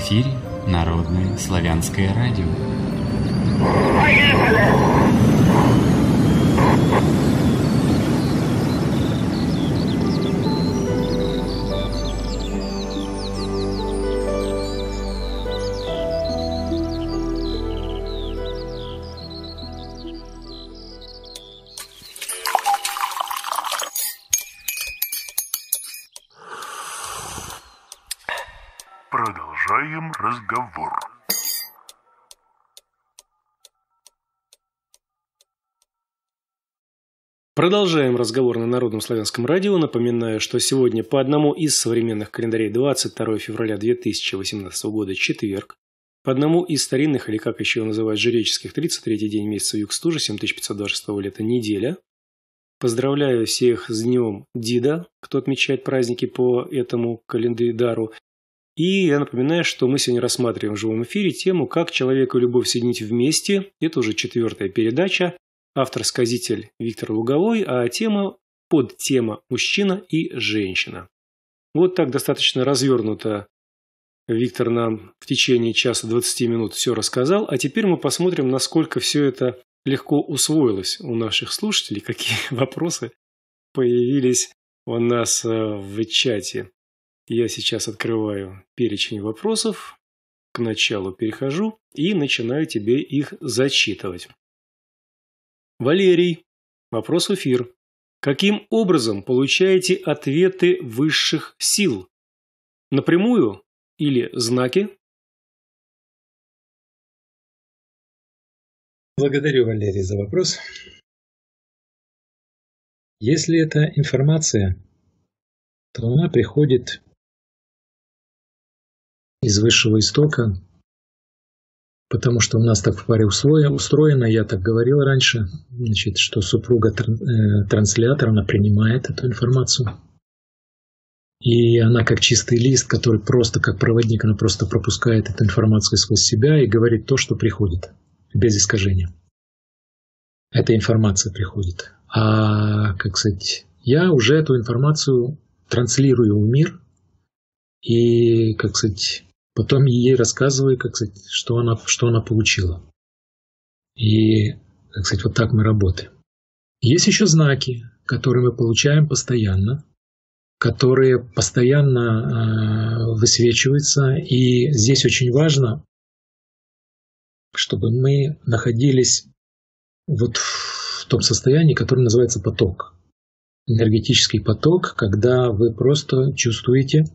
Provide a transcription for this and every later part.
эфире Народное славянское радио. Продолжаем разговор. Продолжаем разговор на Народном славянском радио. Напоминаю, что сегодня по одному из современных календарей 22 февраля 2018 года четверг, по одному из старинных, или как еще называют жреческих, 33-й день месяца Юг-Стужа, 7526 лета, неделя. Поздравляю всех с днем Дида, кто отмечает праздники по этому календарю. И я напоминаю, что мы сегодня рассматриваем в живом эфире тему «Как человек и любовь соединить вместе». Это уже 4-я передача. Автор-сказитель Виктор Луговой, а подтема «Мужчина и женщина». Вот так достаточно развернуто Виктор нам в течение часа 20 минут все рассказал. А теперь мы посмотрим, насколько все это легко усвоилось у наших слушателей, какие вопросы появились у нас в чате. Я сейчас открываю перечень вопросов, к началу перехожу и начинаю тебе их зачитывать. Валерий. Вопрос в эфир. Каким образом получаете ответы высших сил? Напрямую или знаки? Благодарю, Валерий, за вопрос. Если это информация, то она приходит из высшего истока, потому что у нас так в паре устроено, я так говорил раньше, значит, что супруга транслятор, она принимает эту информацию. И она как чистый лист, который просто как проводник, она просто пропускает эту информацию сквозь себя и говорит то, что приходит, без искажения. Эта информация приходит. А, как сказать, я уже эту информацию транслирую в мир и, как сказать, потом ей рассказываю, как сказать, что она получила. И, как сказать, вот так мы работаем. Есть еще знаки, которые мы получаем постоянно, которые постоянно высвечиваются. И здесь очень важно, чтобы мы находились вот в том состоянии, которое называется поток. Энергетический поток, когда вы просто чувствуете,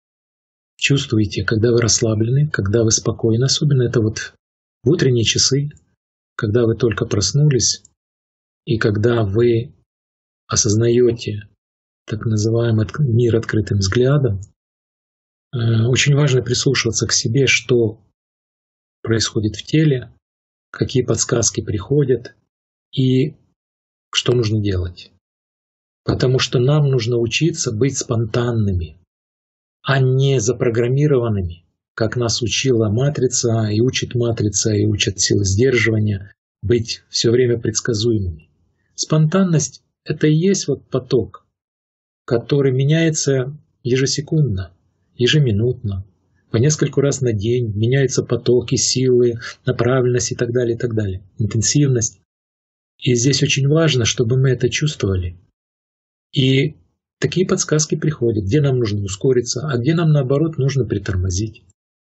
когда вы расслаблены, когда вы спокойны. Особенно это вот в утренние часы, когда вы только проснулись, и когда вы осознаете так называемый мир открытым взглядом. Очень важно прислушиваться к себе, что происходит в теле, какие подсказки приходят и что нужно делать. Потому что нам нужно учиться быть спонтанными, а не запрограммированными, как нас учила матрица, и учит матрица, и учат силы сдерживания, быть все время предсказуемыми. Спонтанность – это и есть вот поток, который меняется ежесекундно, ежеминутно, по нескольку раз на день, меняются потоки, силы, направленность и так далее, интенсивность. И здесь очень важно, чтобы мы это чувствовали. И такие подсказки приходят, где нам нужно ускориться, а где нам, наоборот, нужно притормозить.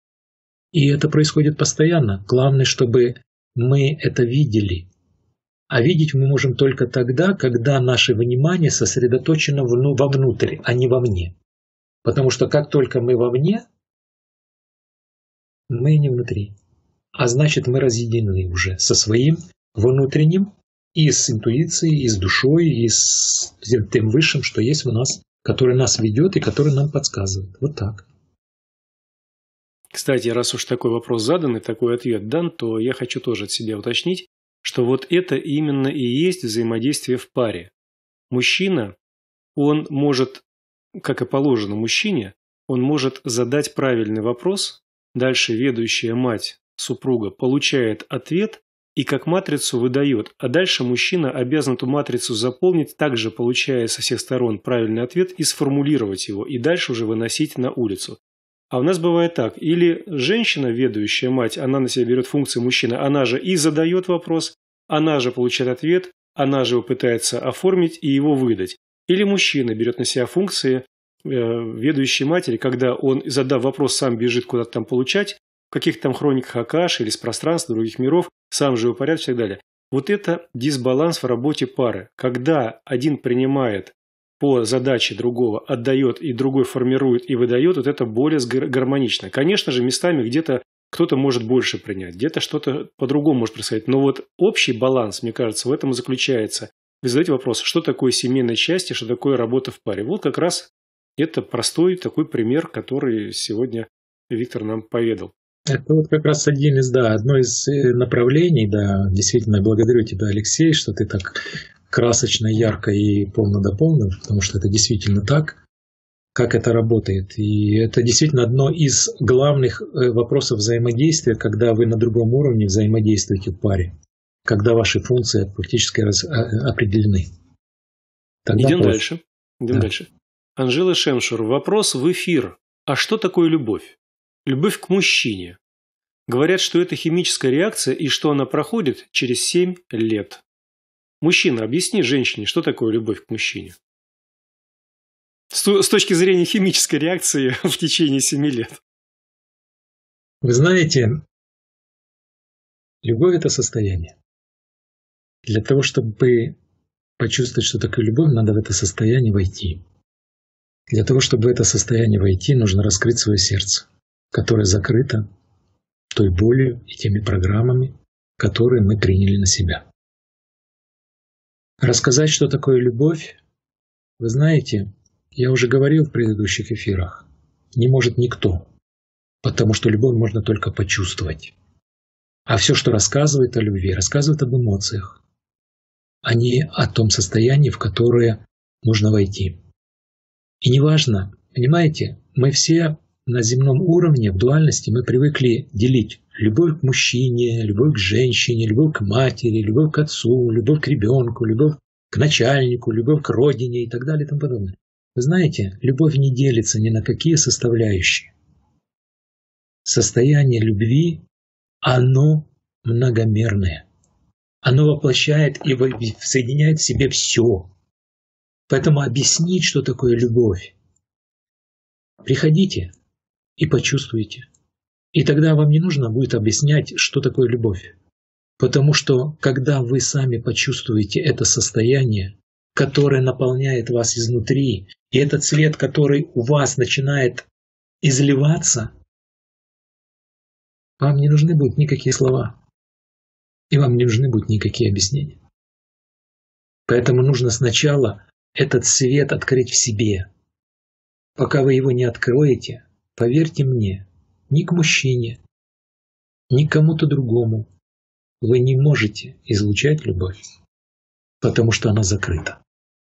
И это происходит постоянно. Главное, чтобы мы это видели. А видеть мы можем только тогда, когда наше внимание сосредоточено вовнутрь, а не вовне. Потому что как только мы вовне, мы не внутри. А значит, мы разъединены уже со своим внутренним, и с интуицией, и с душой, и с тем высшим, что есть в нас, который нас ведет и который нам подсказывает. Вот так. Кстати, раз уж такой вопрос задан и такой ответ дан, то я хочу тоже от себя уточнить, что вот это именно и есть взаимодействие в паре. Мужчина, он может, как и положено мужчине, он может задать правильный вопрос, дальше ведущая мать, супруга, получает ответ и как матрицу выдает, а дальше мужчина обязан эту матрицу заполнить, также получая со всех сторон правильный ответ и сформулировать его, и дальше уже выносить на улицу. А у нас бывает так. Или женщина, ведущая мать, она на себя берет функции мужчины, она же и задает вопрос, она же получает ответ, она же его пытается оформить и его выдать. Или мужчина берет на себя функции ведущей матери, когда он, задав вопрос, сам бежит куда-то там получать, в каких-то там хрониках Акаши или с пространства других миров, сам же упорядочит и так далее. Вот это дисбаланс в работе пары. Когда один принимает по задаче другого, отдает, и другой формирует и выдает, вот это более гармонично. Конечно же, местами где-то кто-то может больше принять, где-то что-то по-другому может происходить. Но вот общий баланс, мне кажется, в этом и заключается. Вы задаете вопрос, что такое семейное счастье, что такое работа в паре. Вот как раз это простой такой пример, который сегодня Виктор нам поведал. Это вот как раз одно из направлений, действительно, благодарю тебя, Алексей, что ты так красочно, ярко и полно дополнил, потому что это действительно так, как это работает. И это действительно одно из главных вопросов взаимодействия, когда вы на другом уровне взаимодействуете в паре, когда ваши функции фактически определены. Идем дальше. Дальше. Анжела Шемшур. Вопрос в эфир. А что такое любовь? Любовь к мужчине. Говорят, что это химическая реакция и что она проходит через 7 лет. Мужчина, объясни женщине, что такое любовь к мужчине. С точки зрения химической реакции в течение 7 лет. Вы знаете, любовь – это состояние. Для того, чтобы почувствовать, что такое любовь, надо в это состояние войти. Для того, чтобы в это состояние войти, нужно раскрыть свое сердце, которое закрыто той болью и теми программами, которые мы приняли на себя. Рассказать, что такое любовь, вы знаете, я уже говорил в предыдущих эфирах, не может никто, потому что любовь можно только почувствовать. А все, что рассказывает о любви, рассказывает об эмоциях, а не о том состоянии, в которое нужно войти. И неважно, понимаете, мы все на земном уровне, в дуальности, мы привыкли делить любовь к мужчине, любовь к женщине, любовь к матери, любовь к отцу, любовь к ребенку, любовь к начальнику, любовь к родине и так далее и тому подобное. Вы знаете, любовь не делится ни на какие составляющие. Состояние любви, оно многомерное. Оно воплощает и соединяет в себе все. Поэтому объяснить, что такое любовь, приходите и почувствуйте. И тогда вам не нужно будет объяснять, что такое любовь. Потому что, когда вы сами почувствуете это состояние, которое наполняет вас изнутри, и этот свет, который у вас начинает изливаться, вам не нужны будут никакие слова. И вам не нужны будут никакие объяснения. Поэтому нужно сначала этот свет открыть в себе. Пока вы его не откроете, поверьте мне, ни к мужчине, ни к кому-то другому вы не можете излучать любовь, потому что она закрыта.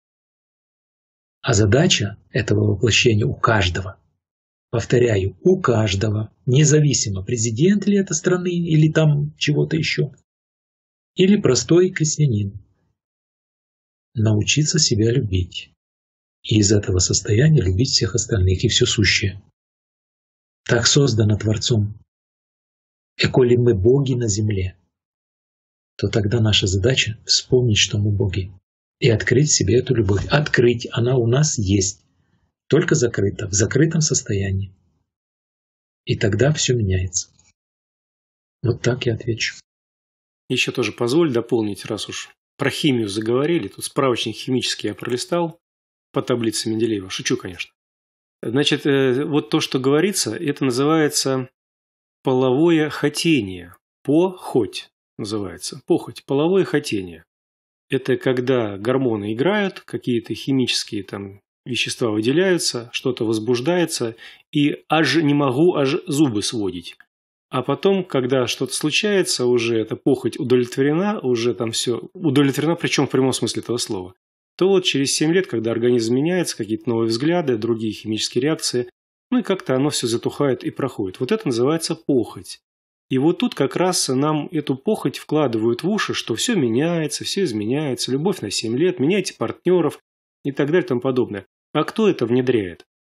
А задача этого воплощения у каждого, повторяю, у каждого, независимо, президент ли это страны или там чего-то еще, или простой крестьянин, научиться себя любить. И из этого состояния любить всех остальных и все сущее. Так создано Творцом. И коли мы боги на земле, то тогда наша задача вспомнить, что мы боги. И открыть в себе эту любовь. Открыть, она у нас есть. Только закрыта, в закрытом состоянии. И тогда все меняется. Вот так я отвечу. Еще тоже позволь дополнить, раз уж про химию заговорили. Тут справочник химический я пролистал по таблице Менделеева. Шучу, конечно. Значит, вот то, что говорится, это называется половое хотение. Похоть называется. Похоть. Половое хотение. Это когда гормоны играют, какие-то химические там вещества выделяются, что-то возбуждается, и аж не могу, аж зубы сводить. А потом, когда что-то случается, уже эта похоть удовлетворена, уже там все удовлетворена, причем в прямом смысле этого слова, то вот через 7 лет, когда организм меняется, какие-то новые взгляды, другие химические реакции, ну и как-то оно все затухает и проходит. Вот это называется похоть. И вот тут как раз нам эту похоть вкладывают в уши, что все меняется, все изменяется, любовь на 7 лет, меняйте партнеров и так далее и тому подобное. А кто это внедряет?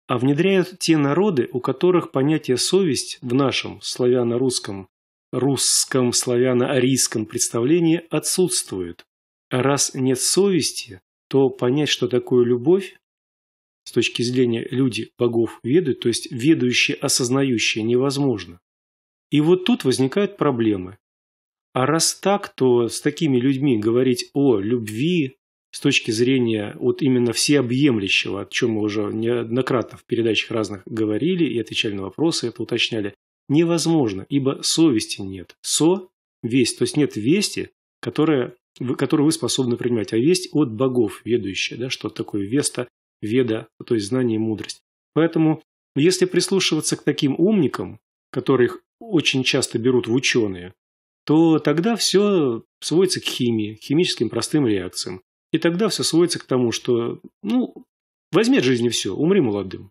а внедряют те народы, у которых понятие «совесть» в нашем славяно-русском, славяно-арийском представлении отсутствует. А раз нет совести, то понять, что такое любовь, с точки зрения люди богов ведают, то есть ведающие, осознающие, невозможно. И вот тут возникают проблемы. А раз так, то с такими людьми говорить о любви с точки зрения вот именно всеобъемлющего, о чем мы уже неоднократно в передачах разных говорили и отвечали на вопросы, это уточняли, невозможно, ибо совести нет. Весть, то есть нет вести, которую вы способны принимать, а весть от богов ведающая, да, что такое веста, веда, то есть знание и мудрость. Поэтому, если прислушиваться к таким умникам, которых очень часто берут в ученые, то тогда все сводится к химии, химическим простым реакциям. И тогда все сводится к тому, что, возьми от жизни все, умри молодым.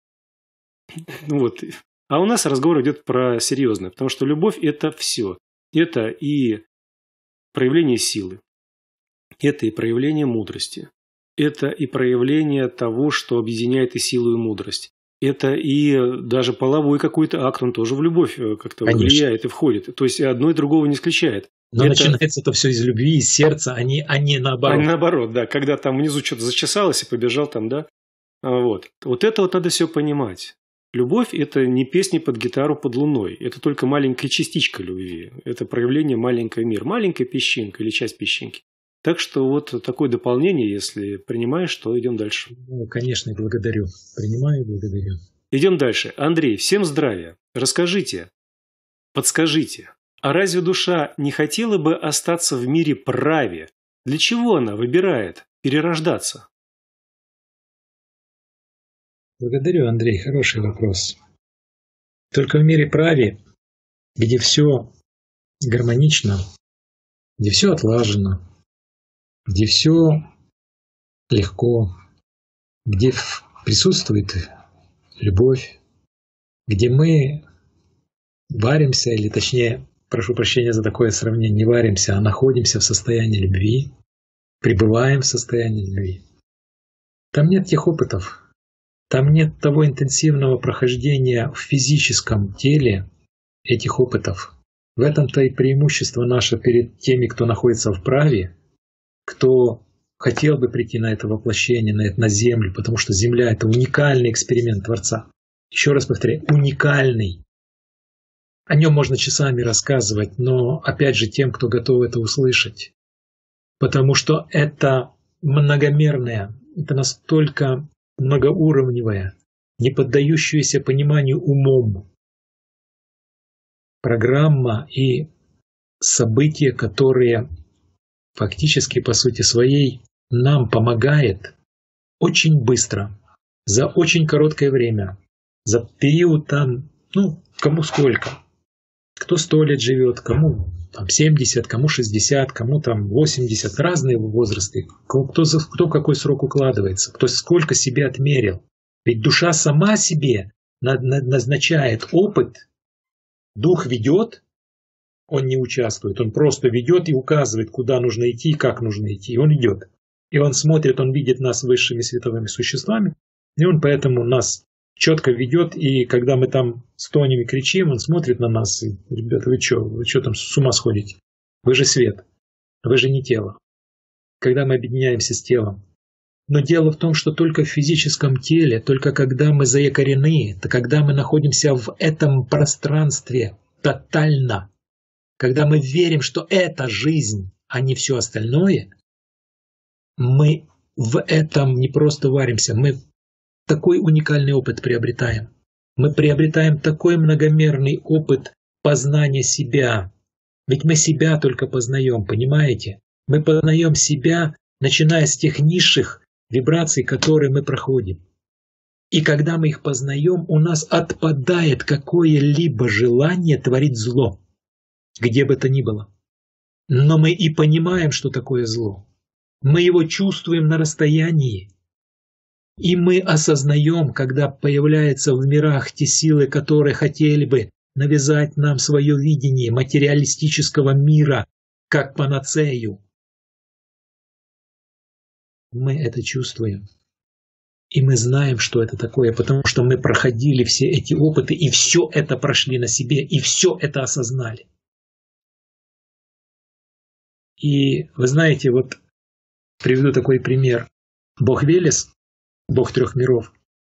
Вот. А у нас разговор идет про серьезное, потому что любовь – это все. Это и проявление силы, это и проявление мудрости, это и проявление того, что объединяет и силу, и мудрость. Это и даже половой какой-то акт, он тоже в любовь как-то влияет и входит. То есть одно и другого не исключает. Но начинается это все из любви, из сердца, а не наоборот. А наоборот, да. Когда там внизу что-то зачесалось и побежал там, да. Вот это вот надо все понимать. Любовь – это не песни под гитару под луной. Это только маленькая частичка любви. Это проявление маленького мира. Маленькая песчинка или часть песчинки. Так что вот такое дополнение, если принимаешь, то идем дальше. Конечно, благодарю. Принимаю и благодарю. Идем дальше. Андрей, всем здравия. Расскажите, подскажите, а разве душа не хотела бы остаться в мире праве? Для чего она выбирает перерождаться? Благодарю, Андрей. Хороший вопрос. Только в мире праве, где все гармонично, где все отлажено, где все легко, где присутствует любовь, где мы варимся, или точнее, прошу прощения за такое сравнение, не варимся, а находимся в состоянии любви, пребываем в состоянии любви. Там нет тех опытов, там нет того интенсивного прохождения в физическом теле этих опытов. В этом-то и преимущество наше перед теми, кто находится в праве, кто хотел бы прийти на это воплощение, на Землю, потому что Земля – это уникальный эксперимент Творца. Еще раз повторяю, уникальный. О нем можно часами рассказывать, но опять же тем, кто готов это услышать. Потому что это многомерное, это настолько многоуровневое, не поддающееся пониманию умом программа и события, которые фактически по сути своей нам помогает очень быстро, за очень короткое время, за период там, кому сколько. Кто 100 лет живет, кому там 70, кому 60, кому там 80, разные возрасты. Кто в какой срок укладывается, кто сколько себе отмерил. Ведь душа сама себе назначает опыт, дух ведет, он не участвует, он просто ведет и указывает, куда нужно идти и как нужно идти. И он идет. И он смотрит, он видит нас высшими световыми существами, и он поэтому нас четко ведет, и когда мы там стонем и кричим, он смотрит на нас, и: ребята, вы что там с ума сходите? Вы же свет, вы же не тело. Когда мы объединяемся с телом. Но дело в том, что только в физическом теле, только когда мы заякорены, то когда мы находимся в этом пространстве тотально, когда мы верим, что это жизнь, а не все остальное, мы в этом не просто варимся, мы такой уникальный опыт приобретаем. Мы приобретаем такой многомерный опыт познания себя. Ведь мы себя только познаем, понимаете? Мы познаем себя, начиная с тех низших вибраций, которые мы проходим. И когда мы их познаем, у нас отпадает какое-либо желание творить зло, где бы то ни было. Но мы и понимаем, что такое зло. Мы его чувствуем на расстоянии. И мы осознаем, когда появляются в мирах те силы, которые хотели бы навязать нам свое видение материалистического мира как панацею. Мы это чувствуем. И мы знаем, что это такое, потому что мы проходили все эти опыты, и все это прошли на себе, и все это осознали. И вы знаете, вот приведу такой пример. Бог Велес, Бог трех миров,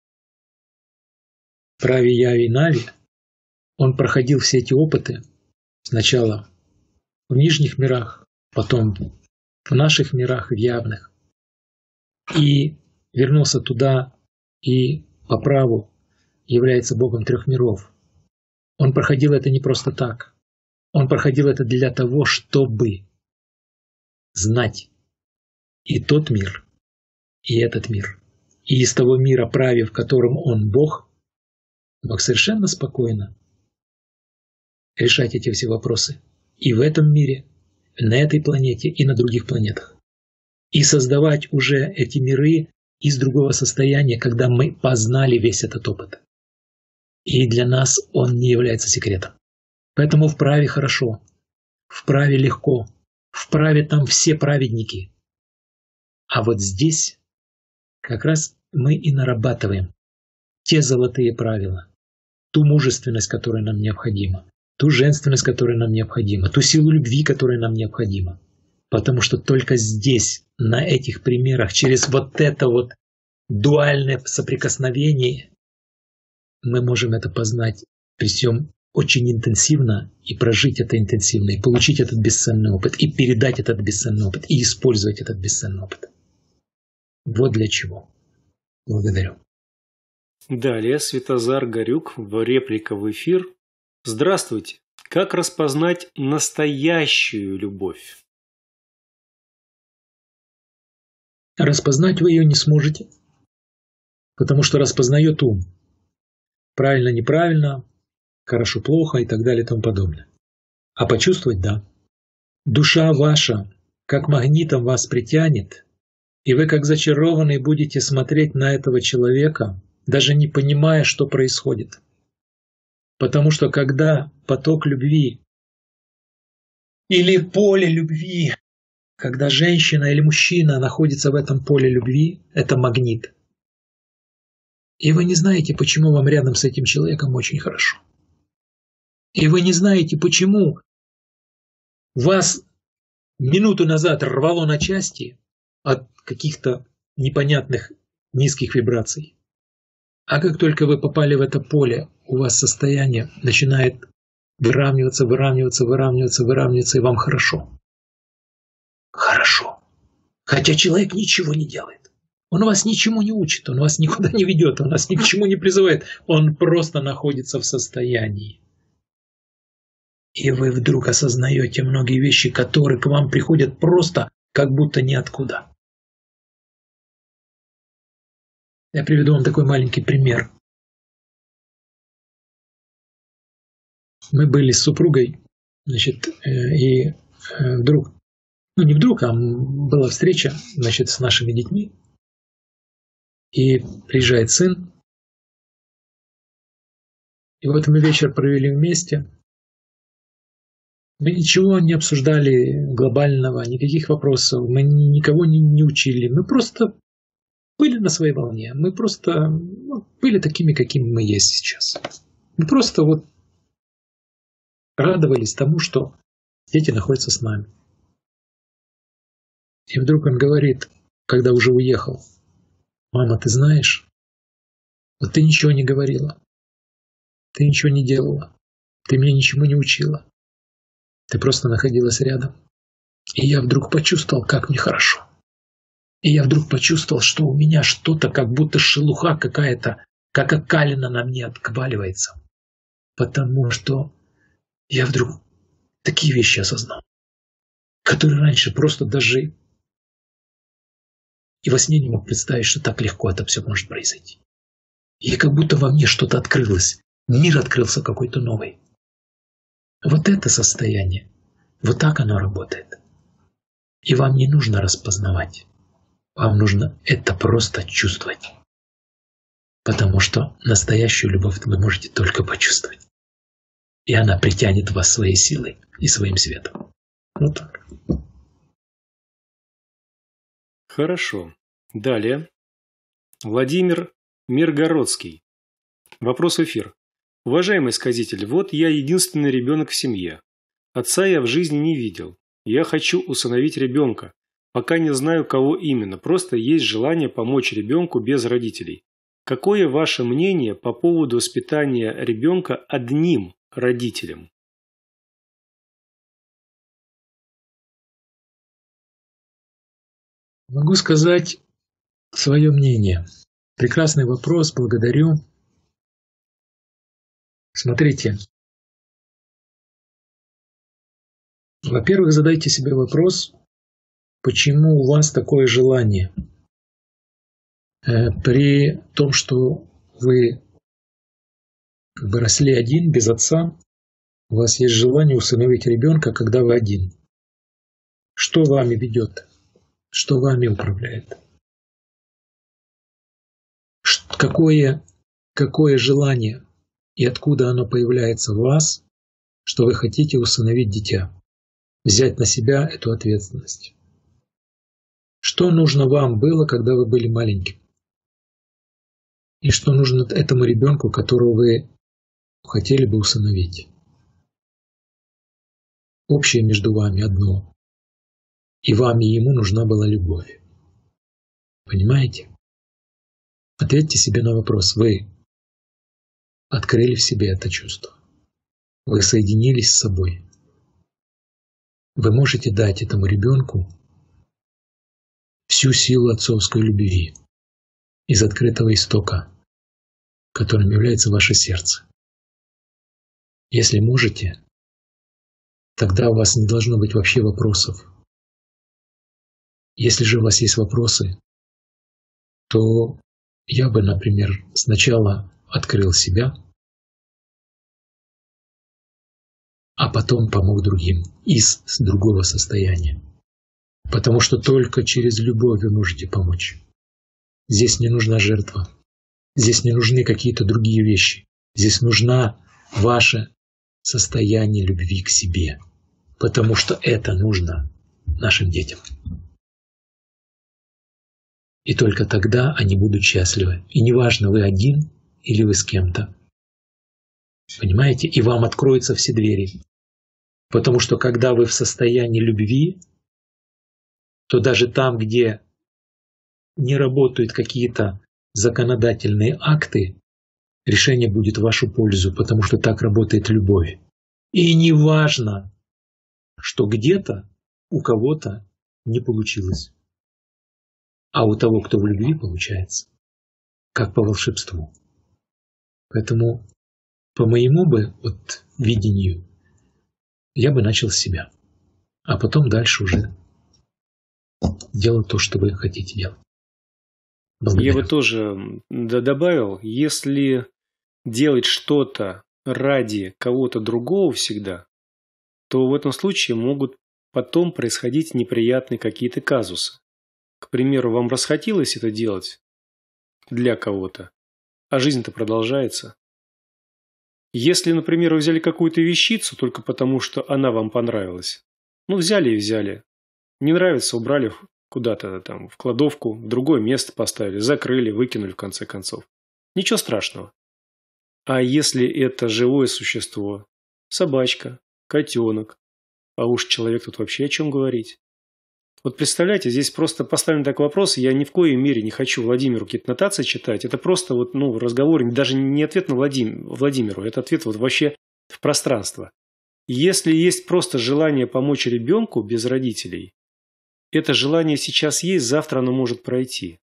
Прави, Яви, Нави, он проходил все эти опыты сначала в нижних мирах, потом в наших мирах, в явных. И вернулся туда и по праву является Богом трех миров. Он проходил это не просто так. Он проходил это для того, чтобы знать и тот мир, и этот мир. И из того мира праве, в котором он Бог, мог совершенно спокойно решать эти все вопросы. И в этом мире, на этой планете, и на других планетах. И создавать уже эти миры из другого состояния, когда мы познали весь этот опыт. И для нас он не является секретом. Поэтому в праве хорошо, в праве легко, в праве там все праведники. А вот здесь как раз мы и нарабатываем те золотые правила, ту мужественность, которая нам необходима, ту женственность, которая нам необходима, ту силу любви, которая нам необходима. Потому что только здесь, на этих примерах, через вот это вот дуальное соприкосновение, мы можем это познать, причем очень интенсивно, и прожить это интенсивно, и получить этот бесценный опыт, и передать этот бесценный опыт, и использовать этот бесценный опыт. Вот для чего. Благодарю. Далее Светозар Горюк, реплика в эфир. Здравствуйте. Как распознать настоящую любовь? Распознать вы ее не сможете, потому что распознает ум. Правильно, неправильно, хорошо, плохо и так далее и тому подобное. А почувствовать – да. Душа ваша, как магнитом вас притянет, и вы, как зачарованный, будете смотреть на этого человека, даже не понимая, что происходит. Потому что когда поток любви или поле любви, когда женщина или мужчина находится в этом поле любви, это магнит. И вы не знаете, почему вам рядом с этим человеком очень хорошо. И вы не знаете, почему вас минуту назад рвало на части от каких-то непонятных низких вибраций. А как только вы попали в это поле, у вас состояние начинает выравниваться, и вам хорошо. Хорошо. Хотя человек ничего не делает. Он вас ничему не учит, он вас никуда не ведет, он вас ни к чему не призывает. Он просто находится в состоянии. И вы вдруг осознаете многие вещи, которые к вам приходят просто как будто ниоткуда. Я приведу вам такой маленький пример. Мы были с супругой, и вдруг, не вдруг, а была встреча, с нашими детьми. И приезжает сын. И вот мы вечер провели вместе. Мы ничего не обсуждали глобального, никаких вопросов. Мы никого не учили. Мы просто были на своей волне. Мы просто были такими, какими мы есть сейчас. Мы просто радовались тому, что дети находятся с нами. И вдруг он говорит, когда уже уехал: «Мама, ты знаешь, ты ничего не говорила, ты ничего не делала, ты меня ничему не учила, ты просто находилась рядом. И я вдруг почувствовал, как мне хорошо. И я вдруг почувствовал, что у меня что-то, как будто шелуха какая-то, как окалина на мне отваливается. Потому что я вдруг такие вещи осознал, которые раньше просто даже и во сне не мог представить, что так легко это все может произойти. И как будто во мне что-то открылось, мир открылся какой-то новый. Вот это состояние, вот так оно работает. И вам не нужно распознавать. Вам нужно это просто чувствовать. Потому что настоящую любовь вы можете только почувствовать. И она притянет вас своей силой и своим светом. Вот так. Хорошо. Далее. Владимир Миргородский. Вопрос в эфир. Уважаемый сказитель, вот я единственный ребенок в семье. Отца я в жизни не видел. Я хочу усыновить ребенка. Пока не знаю, кого именно. Просто есть желание помочь ребенку без родителей. Какое ваше мнение по поводу воспитания ребенка одним родителем? Могу сказать свое мнение. Прекрасный вопрос, благодарю. Смотрите. Во-первых, задайте себе вопрос, почему у вас такое желание? При том, что вы росли один, без отца, у вас есть желание усыновить ребенка, когда вы один. Что вами ведет? Что вами управляет? Какое желание и откуда оно появляется в вас, что вы хотите усыновить дитя, взять на себя эту ответственность? Что нужно вам было, когда вы были маленьким? И что нужно этому ребенку, которого вы хотели бы усыновить? Общее между вами одно. И вам, и ему нужна была любовь. Понимаете? Ответьте себе на вопрос. Вы открыли в себе это чувство. Вы соединились с собой. Вы можете дать этому ребенку всю силу отцовской любви из открытого истока, которым является ваше сердце. Если можете, тогда у вас не должно быть вообще вопросов. Если же у вас есть вопросы, то я бы, например, сначала открыл себя, а потом помог другим из другого состояния. Потому что только через любовь вы можете помочь. Здесь не нужна жертва. Здесь не нужны какие-то другие вещи. Здесь нужно ваше состояние любви к себе. Потому что это нужно нашим детям. И только тогда они будут счастливы. И неважно, вы один или вы с кем-то. Понимаете? И вам откроются все двери. Потому что когда вы в состоянии любви, то даже там, где не работают какие-то законодательные акты, решение будет в вашу пользу, потому что так работает любовь. И не важно, что где-то у кого-то не получилось. А у того, кто в любви, получается. Как по волшебству. Поэтому по моему бы видению я бы начал с себя. А потом дальше уже делать то, что вы хотите делать. Благодарю. Я бы тоже добавил, если делать что-то ради кого-то другого всегда, то в этом случае могут потом происходить неприятные какие-то казусы. К примеру, вам расхотелось это делать для кого-то, а жизнь-то продолжается. Если, например, вы взяли какую-то вещицу только потому, что она вам понравилась, взяли и взяли. Не нравится, убрали куда-то там в кладовку, в другое место поставили, закрыли, выкинули в конце концов. Ничего страшного. А если это живое существо, собачка, котенок, а уж человек тут вообще о чем говорить? Вот представляете, здесь просто поставлен такой вопрос, я ни в коей мере не хочу Владимиру какие-то нотации читать, это просто разговор, даже не ответ на Владимиру, это ответ вообще в пространство. Если есть просто желание помочь ребенку без родителей, это желание сейчас есть, завтра оно может пройти.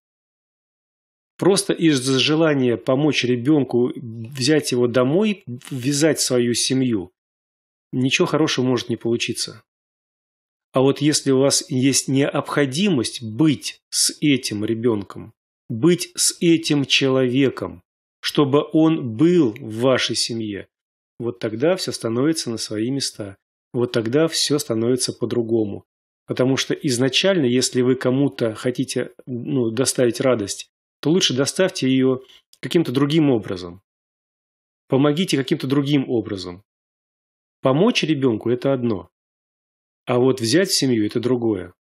Просто из-за желания помочь ребенку, взять его домой, ввязать в свою семью, ничего хорошего может не получиться. А вот если у вас есть необходимость быть с этим ребенком, быть с этим человеком, чтобы он был в вашей семье, вот тогда все становится на свои места. Вот тогда все становится по-другому. Потому что изначально, если вы кому-то хотите доставить радость, то лучше доставьте ее каким-то другим образом. Помогите каким-то другим образом. Помочь ребенку – это одно. А вот взять в семью – это другое.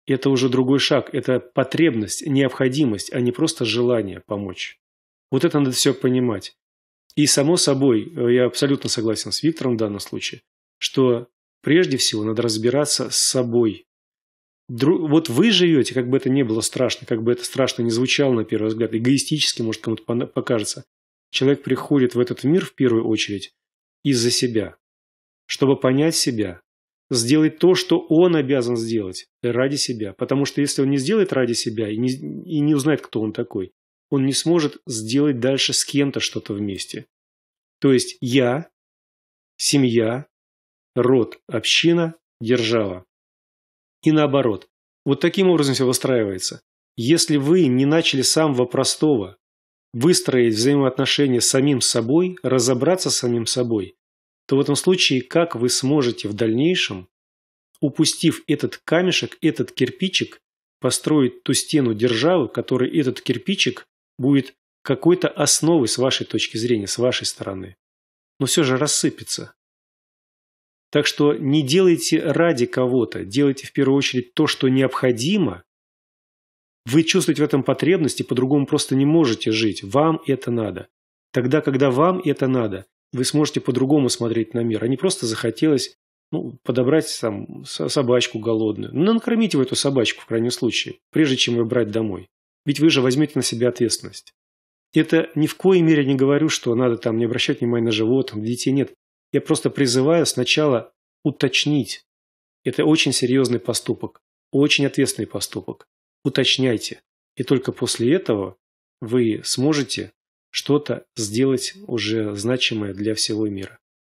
это уже другой шаг, это потребность, необходимость, а не просто желание помочь. Вот это надо все понимать. И само собой, я абсолютно согласен с Виктором в данном случае, что прежде всего надо разбираться с собой. Вот вы живете, как бы это ни было страшно, как бы это страшно не звучало на первый взгляд, эгоистически, может, кому-то покажется. Человек приходит в этот мир в первую очередь из-за себя, чтобы понять себя, сделать то, что он обязан сделать ради себя. Потому что если он не сделает ради себя и не узнает, кто он такой, он не сможет сделать дальше с кем-то что-то вместе. То есть я, семья, род, община, держава. И наоборот. Вот таким образом все выстраивается. Если вы не начали с самого простого выстроить взаимоотношения с самим собой, разобраться с самим собой, то в этом случае как вы сможете в дальнейшем, упустив этот камешек, этот кирпичик, построить ту стену державы, которой этот кирпичик будет какой-то основой с вашей точки зрения, с вашей стороны. Но все же рассыпется. Так что не делайте ради кого-то, делайте в первую очередь то, что необходимо. Вы чувствуете в этом потребность и по-другому просто не можете жить. Вам это надо. Тогда, когда вам это надо, вы сможете по-другому смотреть на мир. А не просто захотелось подобрать там собачку голодную. Накормите вы эту собачку в крайнем случае, прежде чем ее брать домой. Ведь вы же возьмете на себя ответственность. Это ни в коей мере не говорю, что надо там не обращать внимания на животных, детей нет. Я просто призываю сначала уточнить. Это очень серьезный поступок, очень ответственный поступок. Уточняйте. И только после этого вы сможете что-то сделать уже значимое для всего мира.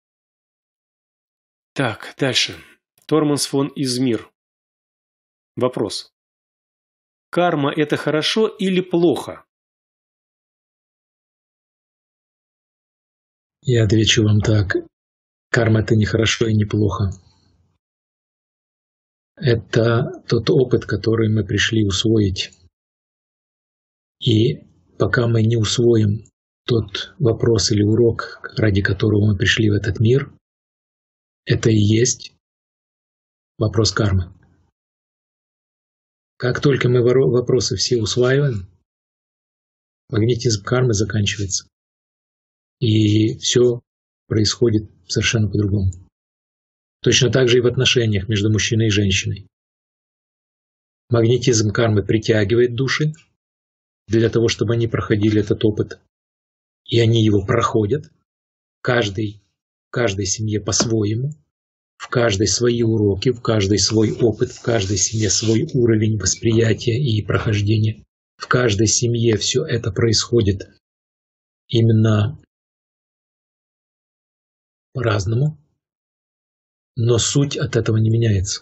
Так, дальше. Торманс фон Измир. Вопрос. Карма – это хорошо или плохо? Я отвечу вам так. Карма – это не хорошо и не плохо. Это тот опыт, который мы пришли усвоить. И пока мы не усвоим тот вопрос или урок, ради которого мы пришли в этот мир, это и есть вопрос кармы. Как только мы вопросы все усваиваем, магнетизм кармы заканчивается. И все происходит совершенно по-другому. Точно так же и в отношениях между мужчиной и женщиной. Магнетизм кармы притягивает души для того, чтобы они проходили этот опыт. И они его проходят. В каждой семье по-своему. В каждой свои уроки, в каждой свой опыт, в каждой семье свой уровень восприятия и прохождения. В каждой семье все это происходит именно по-разному, но суть от этого не меняется.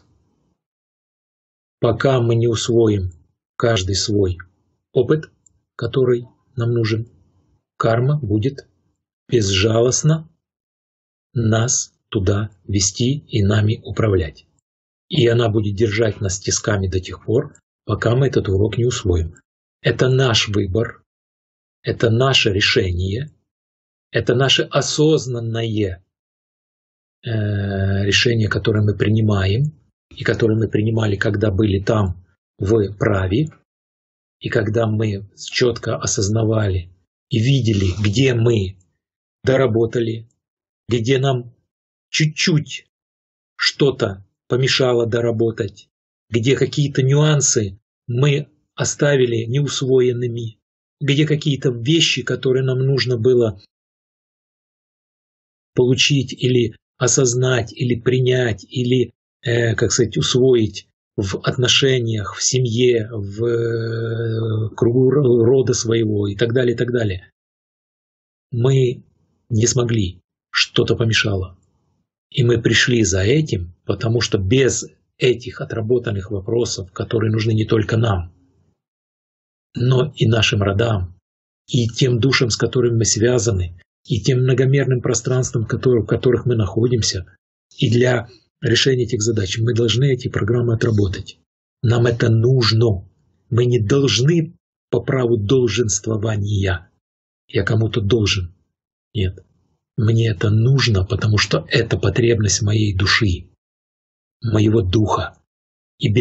Пока мы не усвоим каждый свой опыт, который нам нужен, карма будет безжалостно нас туда вести и нами управлять. И она будет держать нас тисками до тех пор, пока мы этот урок не усвоим. Это наш выбор, это наше решение, это наше осознанное решение, которое мы принимаем, и которое мы принимали, когда были там в праве, и когда мы четко осознавали и видели, где мы доработали, где нам чуть-чуть что-то помешало доработать, где какие-то нюансы мы оставили неусвоенными, где какие-то вещи, которые нам нужно было получить или осознать, или принять, или, усвоить в отношениях, в семье, в кругу рода своего и так далее, и так далее. Мы не смогли, что-то помешало. И мы пришли за этим, потому что без этих отработанных вопросов, которые нужны не только нам, но и нашим родам, и тем душам, с которыми мы связаны, и тем многомерным пространствам, в которых мы находимся, и для решения этих задач мы должны эти программы отработать. Нам это нужно. Мы не должны по праву долженствования. Я кому-то должен. Нет. Мне это нужно, потому что это потребность моей души, моего духа. И без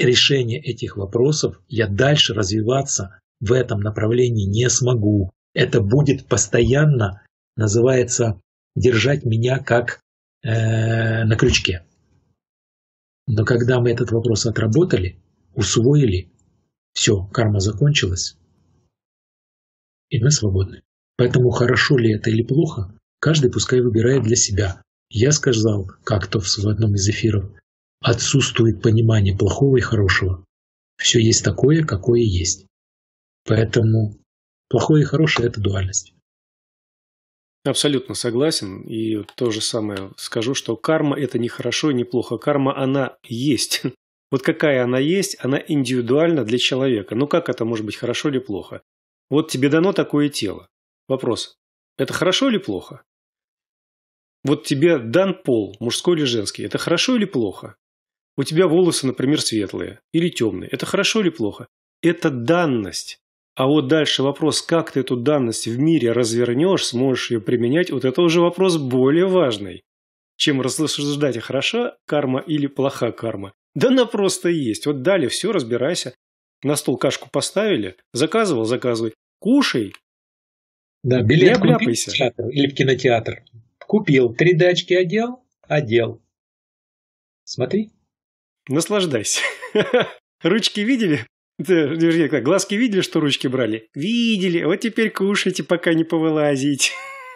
решения этих вопросов я дальше развиваться в этом направлении не смогу. Это будет постоянно, называется, держать меня как на крючке. Но когда мы этот вопрос отработали, усвоили, все, карма закончилась, и мы свободны. Поэтому хорошо ли это или плохо, каждый пускай выбирает для себя. Я сказал как-то в одном из эфиров, отсутствует понимание плохого и хорошего. Все есть такое, какое есть. Поэтому плохое и хорошее – это дуальность. Абсолютно согласен. И то же самое скажу, что карма – это не хорошо и не плохо. Карма, она есть. Вот какая она есть, она индивидуальна для человека. Ну как это может быть хорошо или плохо? Вот тебе дано такое тело. Вопрос. Это хорошо или плохо? Вот тебе дан пол, мужской или женский. Это хорошо или плохо? У тебя волосы, например, светлые или темные. Это хорошо или плохо? Это данность. А вот дальше вопрос, как ты эту данность в мире развернешь, сможешь ее применять, вот это уже вопрос более важный, чем рассуждать, хороша карма или плоха карма. Да она просто есть. Вот дали, все, разбирайся. На стол кашку поставили, заказывай, кушай. Да, билет купил в театр или в кинотеатр. Купил, 3 дачки одел. Смотри. Наслаждайся. Ручки видели? Вернее, глазки видели, что ручки брали? Видели. Вот теперь кушайте, пока не повылазить.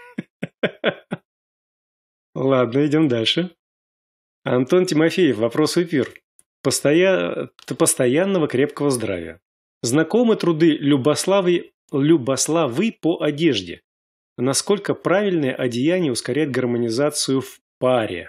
Ладно, идем дальше. Антон Тимофеев. Вопрос в эфир. Постоянного крепкого здравия. Знакомы труды Любославы по одежде. Насколько правильное одеяние ускоряет гармонизацию в паре?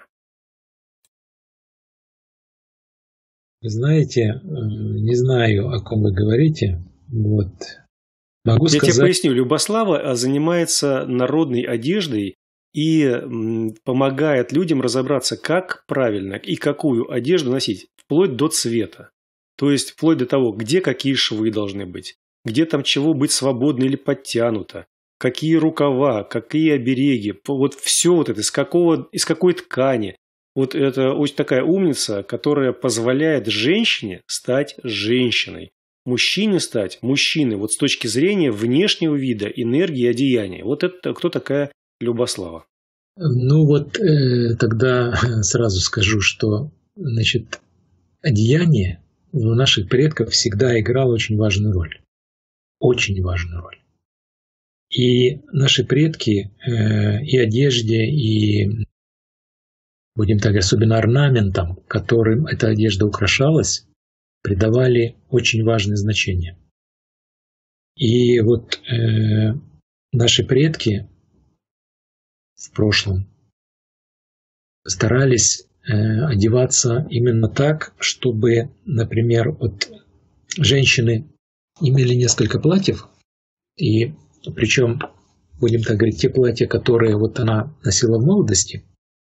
Вы знаете, не знаю, о ком вы говорите. Вот. Могу сказать... Я тебе поясню. Любослава занимается народной одеждой и помогает людям разобраться, как правильно и какую одежду носить, вплоть до цвета. То есть, вплоть до того, где какие швы должны быть, где там чего быть свободно или подтянуто, какие рукава, какие обереги, вот все вот это, из какой ткани. Вот это очень такая умница, которая позволяет женщине стать женщиной, мужчине стать мужчиной, вот с точки зрения внешнего вида, энергии, одеяния. Вот это кто такая Любослава? Ну вот тогда сразу скажу, что значит, одеяние у наших предков всегда играло очень важную роль. Очень важную роль. И наши предки и одежде, и, будем так, особенно орнаментам, которым эта одежда украшалась, придавали очень важное значение. И вот наши предки в прошлом старались одеваться именно так, чтобы, например, вот женщины имели несколько платьев, и причем, будем так говорить, те платья, которые вот она носила в молодости,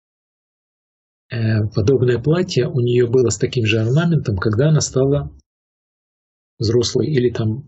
подобное платье у нее было с таким же орнаментом, когда она стала взрослой или там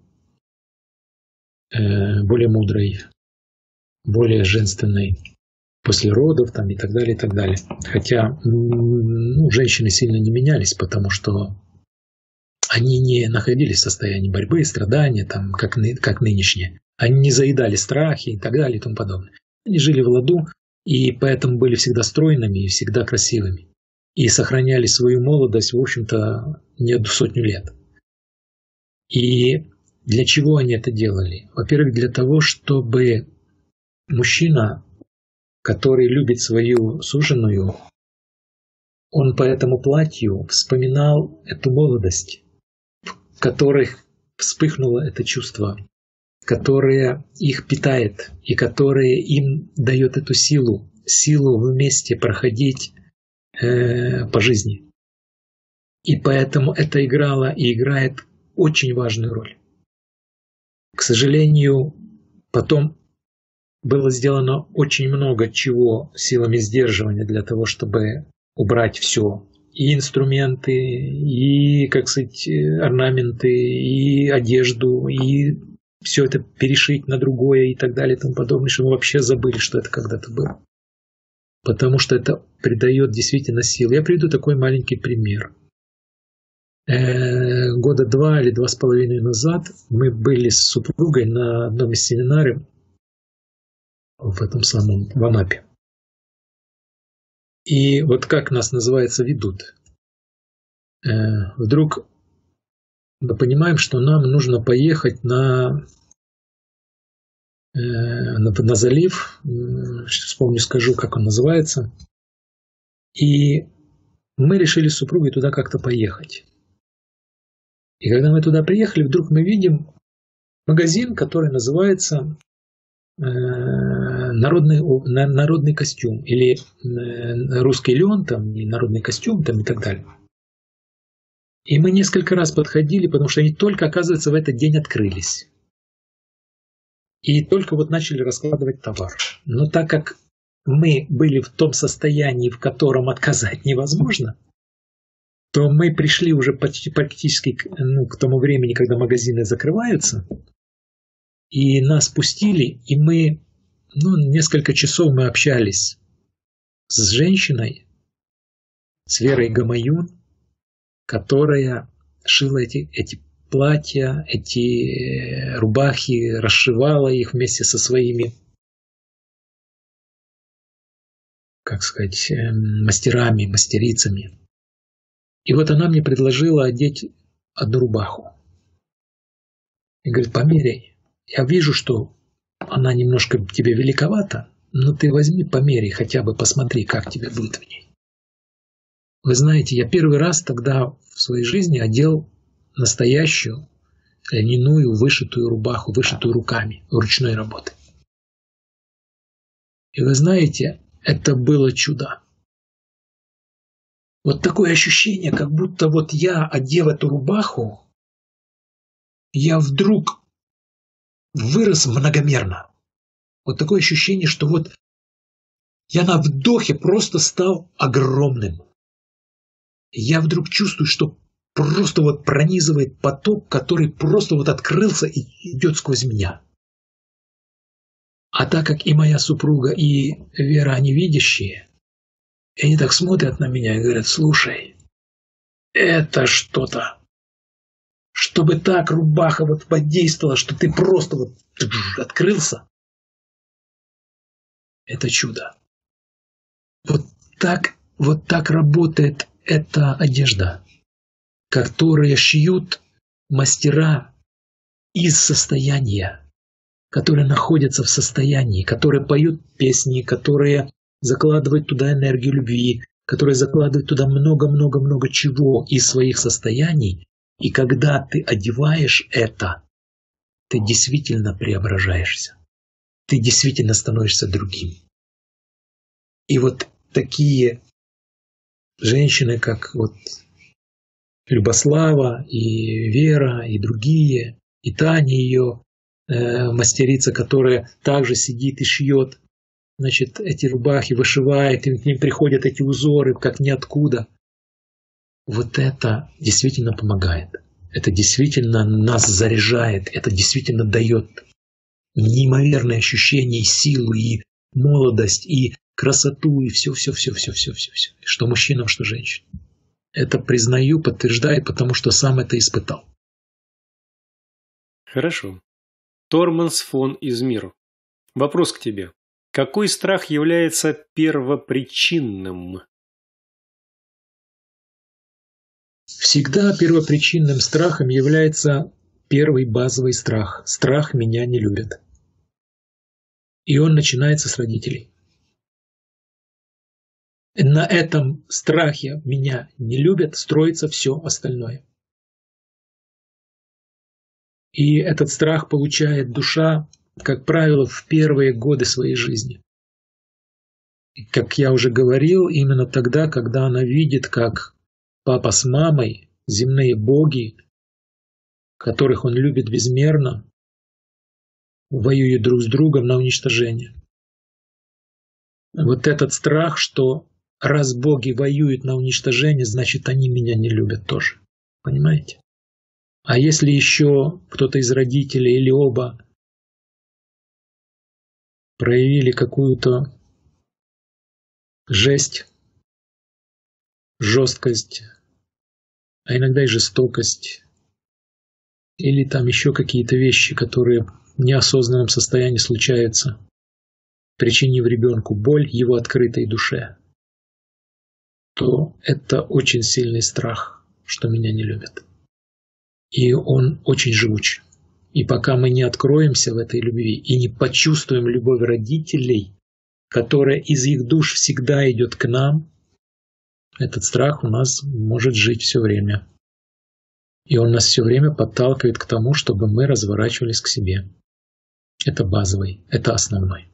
более мудрой, более женственной, после родов там, и так далее, и так далее. Хотя женщины сильно не менялись, потому что они не находились в состоянии борьбы, страдания, там, как нынешние. Они не заедали страхи и так далее и тому подобное. Они жили в ладу, и поэтому были всегда стройными и всегда красивыми. И сохраняли свою молодость, в общем-то, не 100 лет. И для чего они это делали? Во-первых, для того, чтобы мужчина, который любит свою суженую, он по этому платью вспоминал эту молодость, в которой вспыхнуло это чувство, которое их питает и которое им дает эту силу вместе проходить по жизни. И поэтому это играло и играет очень важную роль. К сожалению, потом было сделано очень много чего силами сдерживания для того, чтобы убрать все. И инструменты, и, как сказать, орнаменты, и одежду, и все это перешить на другое и так далее и тому подобное, что мы вообще забыли, что это когда-то было. Потому что это придает действительно силы. Я приведу такой маленький пример. Года 2 или 2,5 назад мы были с супругой на одном из семинаров в этом самом, в Анапе. И вот как нас, называется, ведут. Вдруг мы понимаем, что нам нужно поехать на залив, вспомню, скажу, как он называется. И мы решили с супругой туда как-то поехать. И когда мы туда приехали, вдруг мы видим магазин, который называется народный костюм, или русский лен, там, и народный костюм, там, и так далее. И мы несколько раз подходили, потому что они только, оказывается, в этот день открылись. И только вот начали раскладывать товар. Но так как мы были в том состоянии, в котором отказать невозможно, то мы пришли уже практически к тому времени, когда магазины закрываются, и нас пустили, и мы несколько часов мы общались с женщиной, с Верой Гамаюн, которая шила эти платья, эти рубахи, расшивала их вместе со своими, как сказать, мастерами, мастерицами. И вот она мне предложила одеть одну рубаху. И говорит: померяй. Я вижу, что она немножко тебе великовата, но ты возьми, померяй, хотя бы посмотри, как тебе будет в ней. Вы знаете, я первый раз тогда в своей жизни одел настоящую льняную вышитую рубаху, вышитую руками, ручной работы. И вы знаете, это было чудо. Вот такое ощущение, как будто вот я, одев эту рубаху, я вдруг вырос многомерно. Вот такое ощущение, что вот я на вдохе просто стал огромным. Я вдруг чувствую, что просто вот пронизывает поток, который просто вот открылся и идет сквозь меня. А так как и моя супруга, и Вера, они видящие, и они так смотрят на меня и говорят: слушай, это что-то. Чтобы так рубаха вот подействовала, что ты просто вот открылся. Это чудо. Вот так работает эта одежда, которую шьют мастера из состояния, которые находятся в состоянии, которые поют песни, которые закладывают туда энергию любви, которые закладывают туда много-много-много чего из своих состояний. И когда ты одеваешь это, ты действительно преображаешься. Ты действительно становишься другим. И вот такие женщины, как вот Любослава и Вера, и другие, и Таня ее, мастерица, которая также сидит и шьет, значит, эти рубахи вышивает, и к ним приходят эти узоры, как ниоткуда. Вот это действительно помогает. Это действительно нас заряжает. Это действительно дает неимоверное ощущение и силу, и молодость, и красоту, и все. Что мужчинам, что женщинам. Это признаю, подтверждаю, потому что сам это испытал. Хорошо. Торманс фон Измир. Вопрос к тебе. Какой страх является первопричинным? Всегда первопричинным страхом является первый базовый страх. Страх «меня не любят». И он начинается с родителей. На этом страхе «меня не любят» строится все остальное. И этот страх получает душа, как правило, в первые годы своей жизни. Как я уже говорил, именно тогда, когда она видит, как папа с мамой, земные боги, которых он любит безмерно, воюют друг с другом на уничтожение. Вот этот страх, что раз боги воюют на уничтожение, значит, они меня не любят тоже. Понимаете? А если еще кто-то из родителей или оба проявили какую-то жесть, жесткость, а иногда и жестокость, или там еще какие-то вещи, которые в неосознанном состоянии случаются, причинив ребенку боль его открытой душе, то это очень сильный страх, что меня не любят. И он очень живуч. И пока мы не откроемся в этой любви и не почувствуем любовь родителей, которая из их душ всегда идет к нам, этот страх у нас может жить все время. И он нас все время подталкивает к тому, чтобы мы разворачивались к себе. Это базовый, это основной.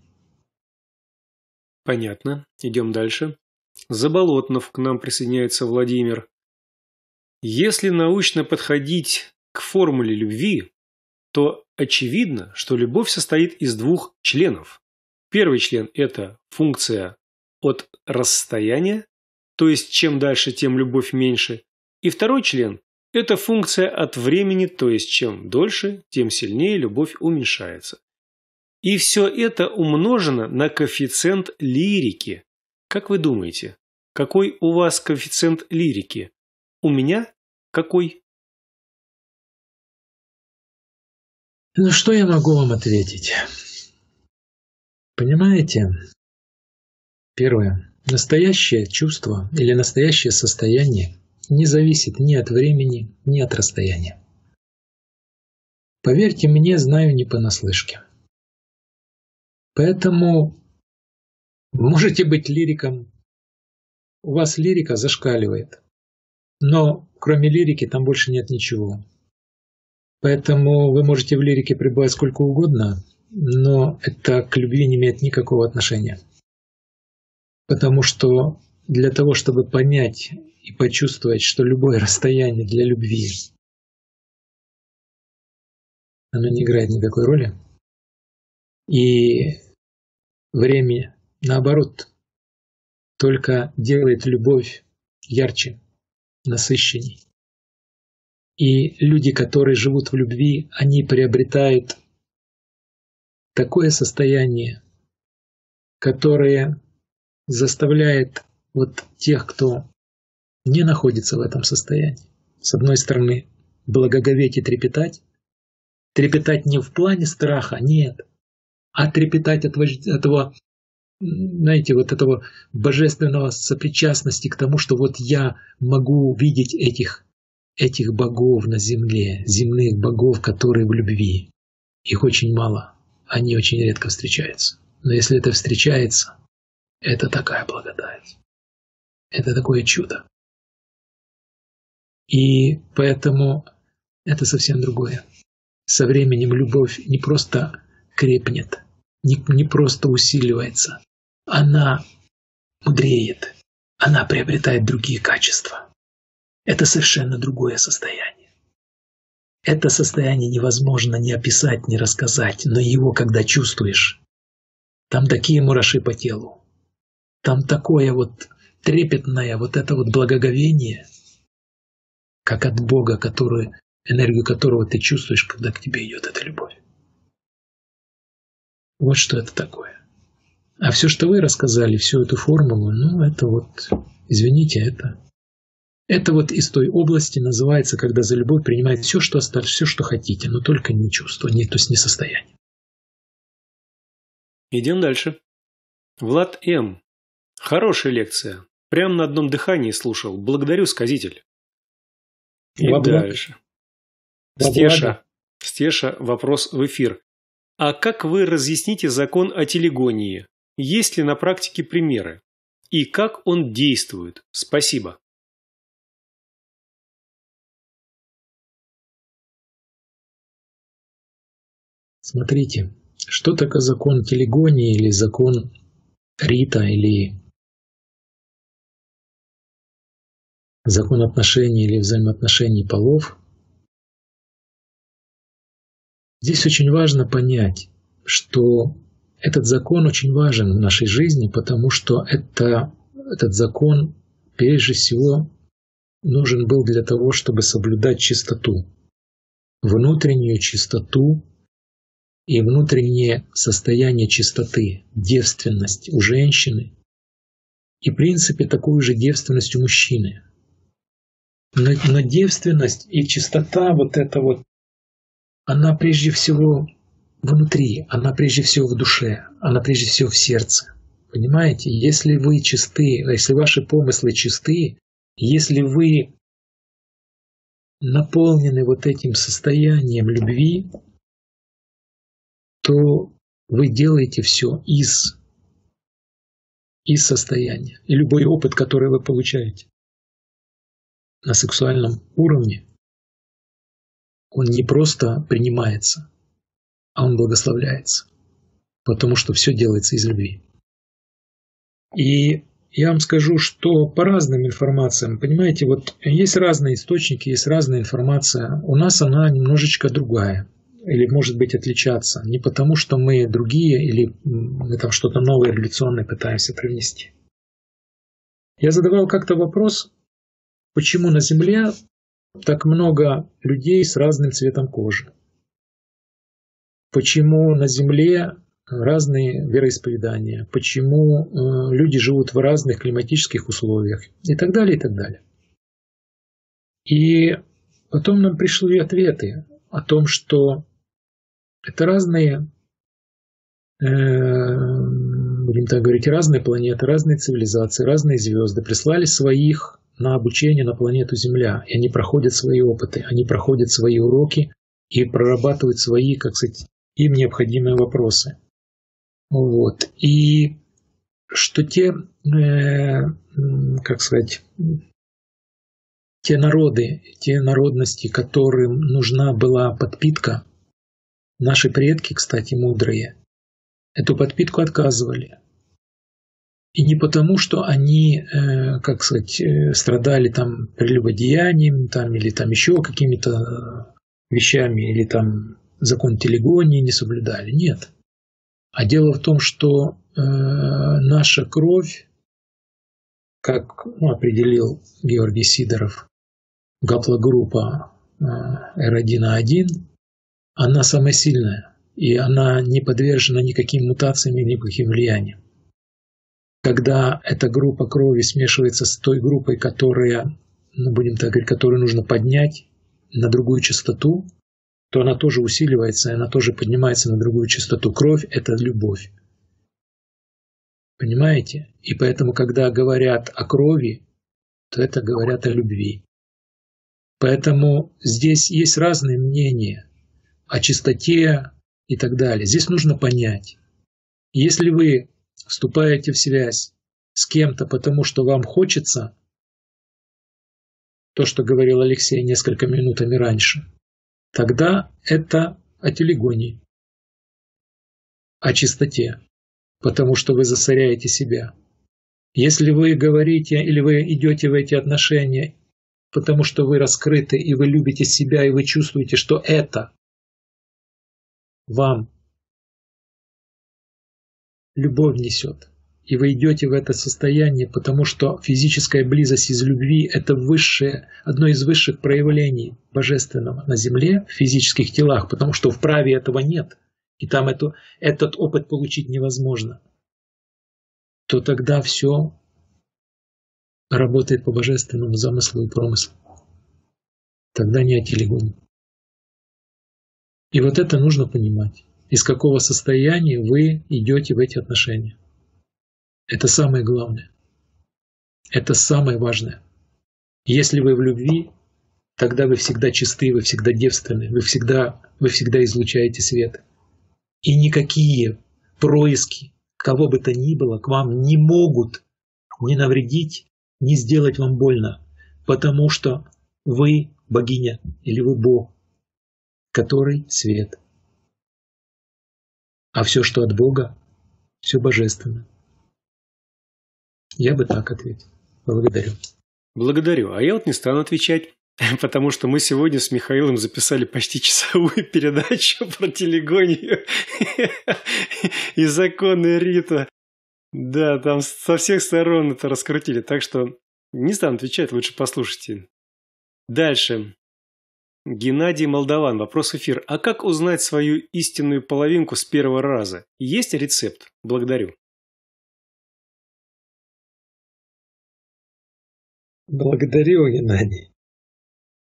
Понятно. Идем дальше. Заболотнов к нам присоединяется Владимир. Если научно подходить к формуле любви, то очевидно, что любовь состоит из двух членов. Первый член – это функция от расстояния, то есть чем дальше, тем любовь меньше. И второй член – это функция от времени, то есть чем дольше, тем сильнее любовь уменьшается. И все это умножено на коэффициент лирики. Как вы думаете, какой у вас коэффициент лирики? У меня какой? Ну, что я могу вам ответить? Понимаете? Первое. Настоящее чувство или настоящее состояние не зависит ни от времени, ни от расстояния. Поверьте мне, знаю не понаслышке. Поэтому можете быть лириком. У вас лирика зашкаливает. Но кроме лирики там больше нет ничего. Поэтому вы можете в лирике пребывать сколько угодно, но это к любви не имеет никакого отношения. Потому что для того, чтобы понять и почувствовать, что любое расстояние для любви, оно не играет никакой роли. И время, наоборот, только делает любовь ярче, насыщенней. И люди, которые живут в любви, они приобретают такое состояние, которое заставляет вот тех, кто не находится в этом состоянии, с одной стороны, благоговеть и трепетать. Трепетать не в плане страха, нет, а трепетать от этого, знаете, вот этого божественного сопричастности к тому, что вот я могу видеть этих богов на земле, земных богов, которые в любви. Их очень мало, они очень редко встречаются. Но если это встречается, это такая благодать, это такое чудо. И поэтому это совсем другое. Со временем любовь не просто крепнет, не просто усиливается, она мудреет, она приобретает другие качества. Это совершенно другое состояние. Это состояние невозможно ни описать, ни рассказать, но его, когда чувствуешь, там такие мураши по телу, там такое вот трепетное вот это вот благоговение, как от Бога, энергию которого ты чувствуешь, когда к тебе идет эта любовь. Вот что это такое. А все, что вы рассказали, всю эту формулу, это вот, извините, это вот из той области называется, когда за любовь принимает все, что хотите, но только не чувство, то есть не состояние. Идем дальше. Влад М. Хорошая лекция. Прям на одном дыхании слушал. Благодарю, сказитель. И дальше. Стеша, вопрос в эфир. А как вы разъясните закон о телегонии? Есть ли на практике примеры? И как он действует? Спасибо. Смотрите, что такое закон телегонии или закон Рита или закон отношений или взаимоотношений полов? Здесь очень важно понять, что этот закон очень важен в нашей жизни, потому что этот закон прежде всего нужен был для того, чтобы соблюдать чистоту, внутреннюю чистоту и внутреннее состояние чистоты, девственность у женщины и, в принципе, такую же девственность у мужчины. Но девственность и чистота вот эта вот, она прежде всего внутри, она прежде всего в душе, она прежде всего в сердце. Понимаете? Если вы чисты, если ваши помыслы чисты, если вы наполнены вот этим состоянием любви, то вы делаете все из состояния. И любой опыт, который вы получаете на сексуальном уровне, он не просто принимается, а он благословляется, потому что все делается из любви. И я вам скажу, что по разным информациям, понимаете, вот есть разные источники, есть разная информация. У нас она немножечко другая. Или может быть отличаться. Не потому, что мы другие, или мы там что-то новое, революционное пытаемся привнести. Я задавал как-то вопрос, почему на Земле так много людей с разным цветом кожи? Почему на Земле разные вероисповедания? Почему люди живут в разных климатических условиях? И так далее, и так далее. И потом нам пришли ответы о том, что это разные, будем так говорить, разные планеты, разные цивилизации, разные звезды прислали своих на обучение на планету Земля. И они проходят свои опыты, они проходят свои уроки и прорабатывают свои, как сказать, им необходимые вопросы. Вот. И что те, как сказать, те народы, те народности, которым нужна была подпитка, наши предки, кстати, мудрые, эту подпитку отказывали. И не потому, что они, как сказать, страдали там прелюбодеянием там, или там еще какими-то вещами, или там закон телегонии не соблюдали. Нет. А дело в том, что наша кровь, как определил Георгий Сидоров, гаплогруппа R1A1, она самая сильная, и она не подвержена никаким мутациям и никаким влияниям. Когда эта группа крови смешивается с той группой, которая, будем так говорить, которую нужно поднять на другую частоту, то она тоже усиливается, и она тоже поднимается на другую частоту. Кровь – это любовь. Понимаете? И поэтому, когда говорят о крови, то это говорят о любви. Поэтому здесь есть разные мнения о чистоте и так далее. Здесь нужно понять, если вы вступаете в связь с кем-то, потому что вам хочется, то, что говорил Алексей несколько минутами раньше, тогда это о телегонии, о чистоте, потому что вы засоряете себя. Если вы говорите или вы идете в эти отношения, потому что вы раскрыты и вы любите себя, и вы чувствуете, что это вам любовь несет, и вы идете в это состояние, потому что физическая близость из любви – это высшее, одно из высших проявлений божественного на земле, в физических телах, потому что в праве этого нет, и там этот опыт получить невозможно, то тогда все работает по божественному замыслу и промыслу. Тогда не о телегоне. И вот это нужно понимать. Из какого состояния вы идете в эти отношения. Это самое главное. Это самое важное. Если вы в любви, тогда вы всегда чисты, вы всегда девственны, вы всегда излучаете свет. И никакие происки, кого бы то ни было, к вам не могут ни навредить, ни сделать вам больно, потому что вы богиня или вы Бог, который свет. А все, что от Бога, все божественно. Я бы так ответил. Благодарю. Благодарю. А я вот не стану отвечать, потому что мы сегодня с Михаилом записали почти часовую передачу про телегонию и законы Рита. Да, там со всех сторон это раскрутили, так что не стану отвечать, лучше послушайте. Дальше. Геннадий Молдаван. Вопрос в эфир. А как узнать свою истинную половинку с первого раза? Есть рецепт? Благодарю. Благодарю, Геннадий.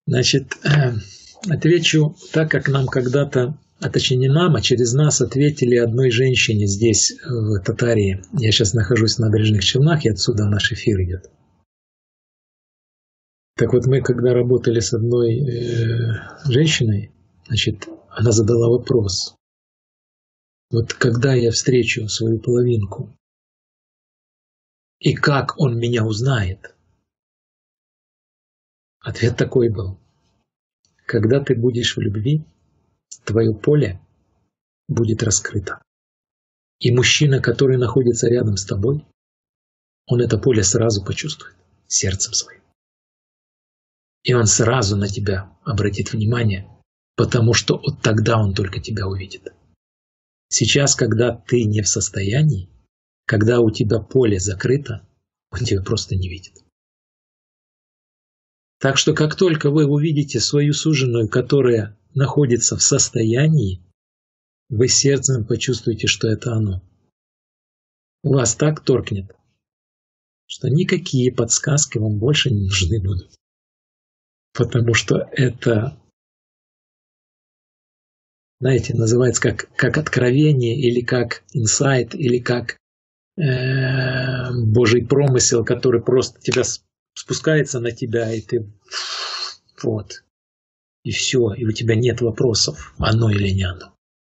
Значит, отвечу так, как нам когда-то, а точнее не нам, а через нас ответили одной женщине здесь, в Татарии. Я сейчас нахожусь в Набережных Челнах, и отсюда наш эфир идет. Так вот, мы когда работали с одной женщиной, значит, она задала вопрос. Вот когда я встречу свою половинку, и как он меня узнает? Ответ такой был. Когда ты будешь в любви, твое поле будет раскрыто. И мужчина, который находится рядом с тобой, он это поле сразу почувствует сердцем своим. И он сразу на тебя обратит внимание, потому что вот тогда он только тебя увидит. Сейчас, когда ты не в состоянии, когда у тебя поле закрыто, он тебя просто не видит. Так что как только вы увидите свою суженую, которая находится в состоянии, вы сердцем почувствуете, что это оно. У вас так торкнет, что никакие подсказки вам больше не нужны будут. Потому что это, знаете, называется как откровение, или как инсайт, или как Божий промысел, который просто тебя спускается на тебя, и ты вот, и все, и у тебя нет вопросов, оно или не оно.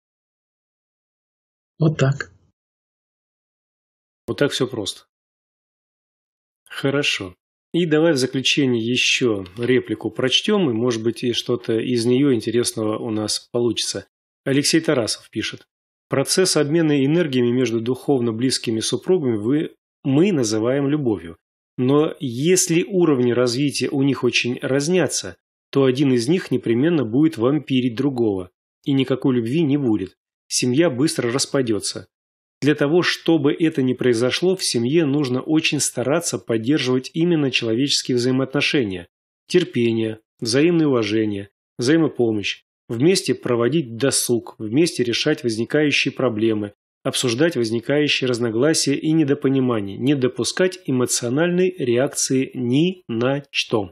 Вот так. Вот так все просто. Хорошо. И давай в заключение еще реплику прочтем, и, может быть, и что-то из нее интересного у нас получится. Алексей Тарасов пишет. Процесс обмена энергиями между духовно близкими супругами мы называем любовью. Но если уровни развития у них очень разнятся, то один из них непременно будет вампирить другого, и никакой любви не будет. Семья быстро распадется. Для того, чтобы это не произошло, в семье нужно очень стараться поддерживать именно человеческие взаимоотношения, терпение, взаимное уважение, взаимопомощь, вместе проводить досуг, вместе решать возникающие проблемы, обсуждать возникающие разногласия и недопонимания, не допускать эмоциональной реакции ни на что.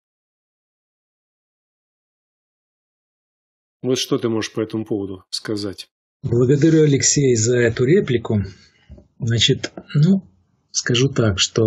Вот что ты можешь по этому поводу сказать? Благодарю, Алексей, за эту реплику. Значит, скажу так, что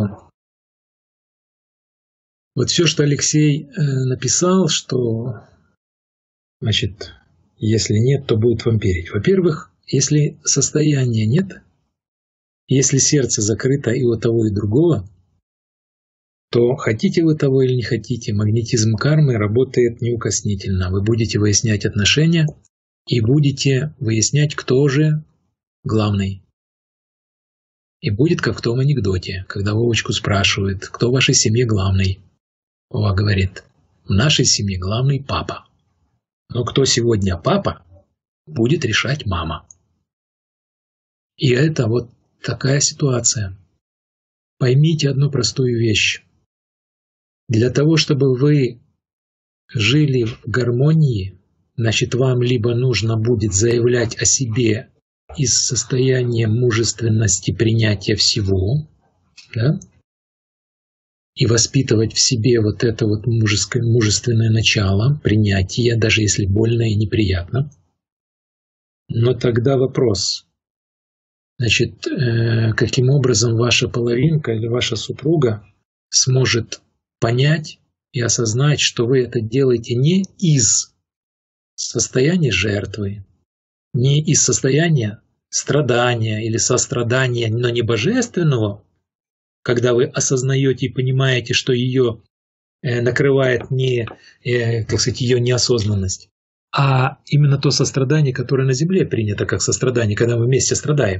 вот все, что Алексей написал, что, значит, если нет, то будет вампирить. Во-первых, если состояния нет, если сердце закрыто и у того, и другого, то хотите вы того или не хотите, магнетизм кармы работает неукоснительно. Вы будете выяснять отношения и будете выяснять, кто же главный. И будет как в том анекдоте, когда Вовочку спрашивают, кто в вашей семье главный. Вова говорит, в нашей семье главный папа. Но кто сегодня папа, будет решать мама. И это вот такая ситуация. Поймите одну простую вещь. Для того, чтобы вы жили в гармонии, значит, вам либо нужно будет заявлять о себе из состояния мужественности принятия всего, да? И воспитывать в себе вот это вот мужественное начало принятия, даже если больно и неприятно. Но тогда вопрос, значит, каким образом ваша половинка или ваша супруга сможет понять и осознать, что вы это делаете не из состояния жертвы, не из состояния страдания или сострадания, но не божественного, когда вы осознаете и понимаете, что ее накрывает не, так сказать, ее неосознанность, а именно то сострадание, которое на земле принято как сострадание, когда мы вместе страдаем.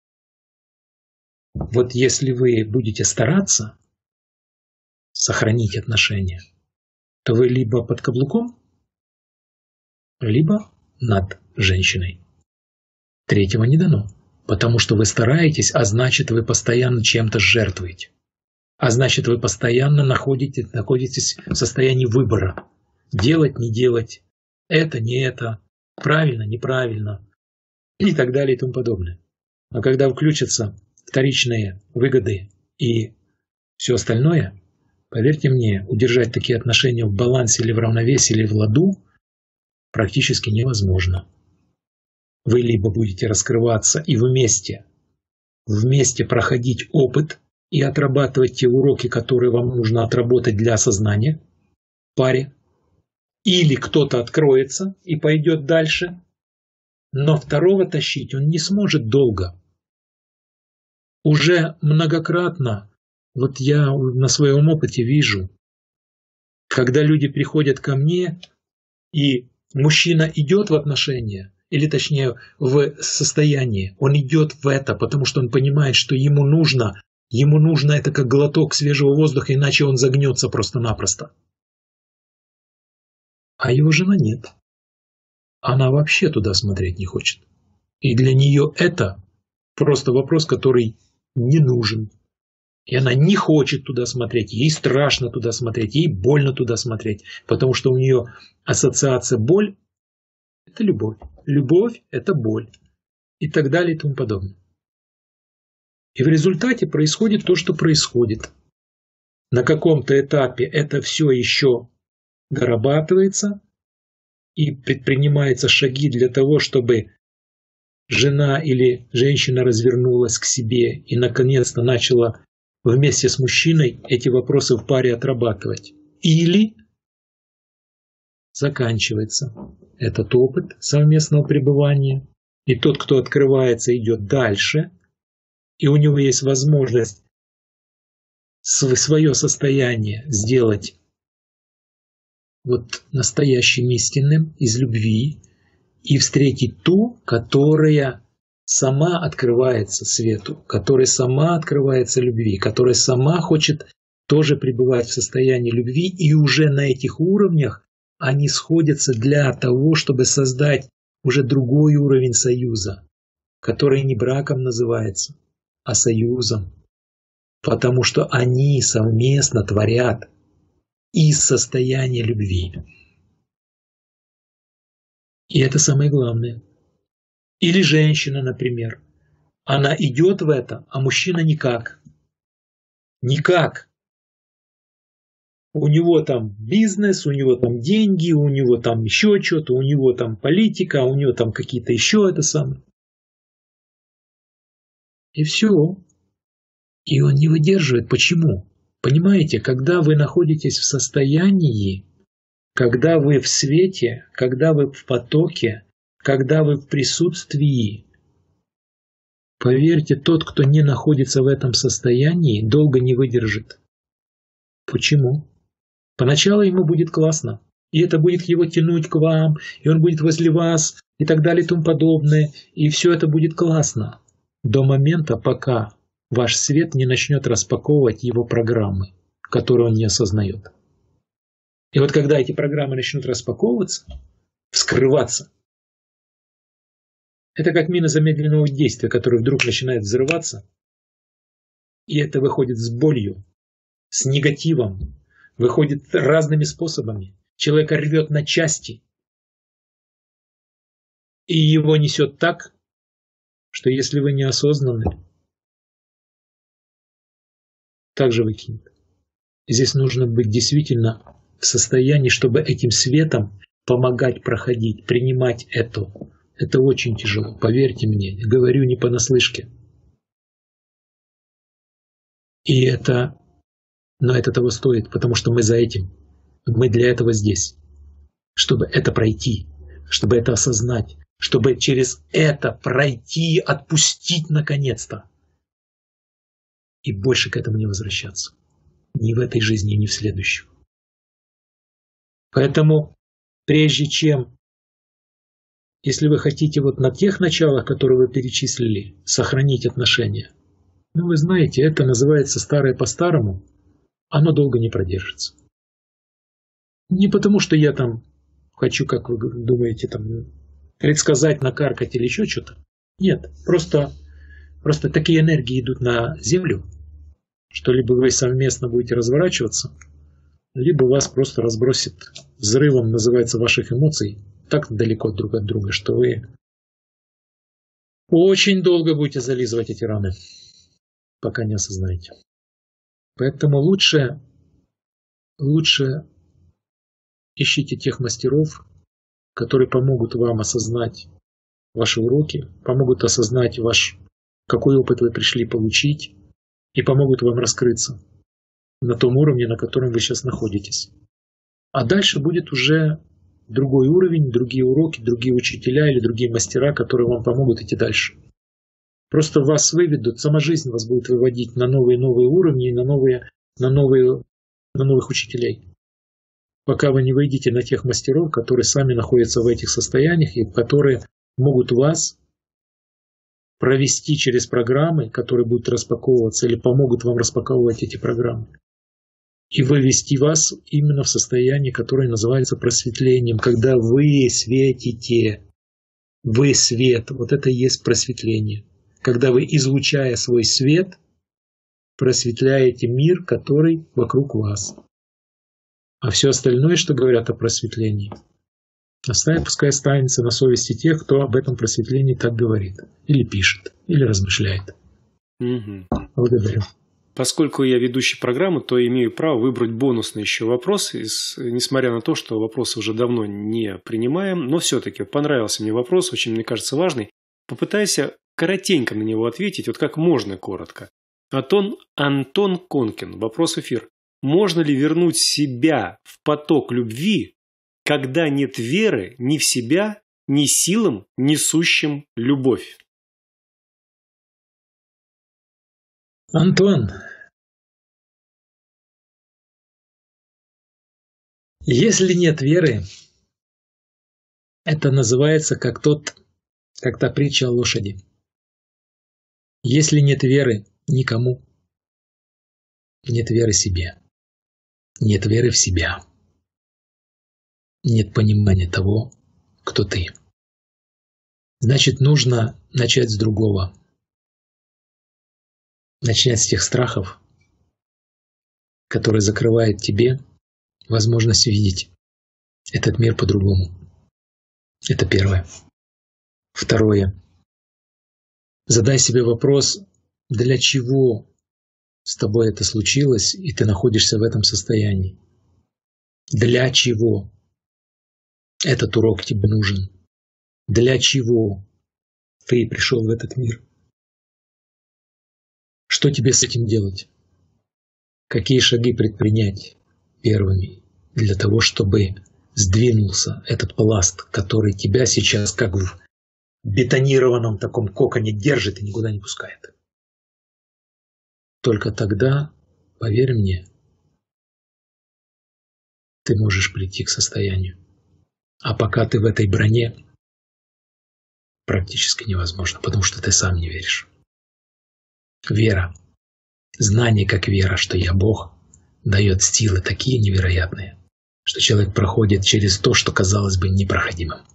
Вот если вы будете стараться сохранить отношения, то вы либо под каблуком, либо над женщиной. Третьего не дано, потому что вы стараетесь, а значит, вы постоянно чем-то жертвуете. А значит, вы постоянно находитесь в состоянии выбора. Делать, не делать, это, не это, правильно, неправильно и так далее и тому подобное. Но когда включатся вторичные выгоды и все остальное, Поверьте мне, удержать такие отношения в балансе или в равновесии или в ладу практически невозможно. Вы либо будете раскрываться и вместе проходить опыт и отрабатывать те уроки, которые вам нужно отработать для осознания в паре, или кто-то откроется и пойдет дальше, но второго тащить он не сможет долго. Уже многократно, вот я на своем опыте вижу, когда люди приходят ко мне, и мужчина идет в отношения, или точнее в состояние, он идет в это, потому что он понимает, что ему нужно это как глоток свежего воздуха, иначе он загнется просто-напросто. А его жена нет. Она вообще туда смотреть не хочет. И для нее это просто вопрос, который не нужен. И она не хочет туда смотреть, ей страшно туда смотреть, ей больно туда смотреть, потому что у нее ассоциация боль – это любовь, любовь – это боль и так далее и тому подобное. И в результате происходит то, что происходит. На каком-то этапе это все еще дорабатывается и предпринимаются шаги для того, чтобы жена или женщина развернулась к себе и наконец-то начала вместе с мужчиной эти вопросы в паре отрабатывать. Или заканчивается этот опыт совместного пребывания, и тот, кто открывается, идет дальше, и у него есть возможность свое состояние сделать вот настоящим истинным из любви и встретить ту, которая сама открывается свету, которая сама открывается любви, которая сама хочет тоже пребывать в состоянии любви, и уже на этих уровнях они сходятся для того, чтобы создать уже другой уровень союза, который не браком называется, а союзом, потому что они совместно творят из состояния любви. И это самое главное. Или женщина, например, она идет в это, а мужчина никак. Никак. У него там бизнес, у него там деньги, у него там еще что-то, у него там политика, у него там какие-то еще это самое. И все. И он не выдерживает. Почему? Понимаете, когда вы находитесь в состоянии, когда вы в свете, когда вы в потоке, когда вы в присутствии, поверьте, тот, кто не находится в этом состоянии, долго не выдержит. Почему? Поначалу ему будет классно, и это будет его тянуть к вам, и он будет возле вас, и так далее и тому подобное, и все это будет классно. До момента, пока ваш свет не начнет распаковывать его программы, которые он не осознает. И вот когда эти программы начнут распаковываться, вскрываться, это как мина замедленного действия, которая вдруг начинает взрываться, и это выходит с болью, с негативом, выходит разными способами. Человека рвет на части, и его несет так, что если вы неосознанны, так же выкинет. Здесь нужно быть действительно в состоянии, чтобы этим светом помогать проходить, принимать это. Это очень тяжело, поверьте мне, говорю не понаслышке. Но это того стоит, потому что мы за этим, мы для этого здесь, чтобы это пройти, чтобы это осознать, чтобы через это пройти, отпустить наконец-то. И больше к этому не возвращаться. Ни в этой жизни, ни в следующей. Поэтому, прежде чем, если вы хотите вот на тех началах, которые вы перечислили, сохранить отношения, вы знаете, это называется старое по-старому, оно долго не продержится. Не потому, что я там хочу, как вы думаете, там предсказать, накаркать или еще что-то. Нет, просто такие энергии идут на Землю, что либо вы совместно будете разворачиваться, либо вас просто разбросит взрывом, называется, ваших эмоций, так далеко друг от друга, что вы очень долго будете зализывать эти раны, пока не осознаете. Поэтому лучше лучше ищите тех мастеров, которые помогут вам осознать ваши уроки, помогут осознать какой опыт вы пришли получить и помогут вам раскрыться на том уровне, на котором вы сейчас находитесь. А дальше будет уже другой уровень, другие уроки, другие учителя или другие мастера, которые вам помогут идти дальше. Просто вас выведут, сама жизнь вас будет выводить на новые уровни и на новых учителей. Пока вы не выйдете на тех мастеров, которые сами находятся в этих состояниях и которые могут вас провести через программы, которые будут распаковываться или помогут вам распаковывать эти программы. И вывести вас именно в состояние, которое называется просветлением, когда вы светите, вы свет, вот это и есть просветление. Когда вы, излучая свой свет, просветляете мир, который вокруг вас. А все остальное, что говорят о просветлении, пускай останется на совести тех, кто об этом просветлении так говорит, или пишет, или размышляет. Благодарю. Поскольку я ведущий программы, то имею право выбрать бонусный еще вопрос, несмотря на то, что вопросы уже давно не принимаем, но все-таки понравился мне вопрос, очень, мне кажется, важный. Попытайся коротенько на него ответить, вот как можно коротко. Антон Конкин, вопрос эфир. Можно ли вернуть себя в поток любви, когда нет веры ни в себя, ни силам, несущим любовь? Антон, если нет веры, это называется как та притча о лошади. Если нет веры никому, нет веры себе, нет веры в себя, нет понимания того, кто ты. Значит, нужно начать с другого. Начать с тех страхов, которые закрывают тебе возможность видеть этот мир по-другому. Это первое. Второе. Задай себе вопрос, для чего с тобой это случилось, и ты находишься в этом состоянии. Для чего этот урок тебе нужен? Для чего ты пришел в этот мир? Что тебе с этим делать? Какие шаги предпринять первыми для того, чтобы сдвинулся этот пласт, который тебя сейчас как в бетонированном таком коконе держит и никуда не пускает? Только тогда, поверь мне, ты можешь прийти к состоянию. А пока ты в этой броне, практически невозможно, потому что ты сам не веришь. Вера, знание как вера, что я Бог, дает силы такие невероятные, что человек проходит через то, что казалось бы непроходимым.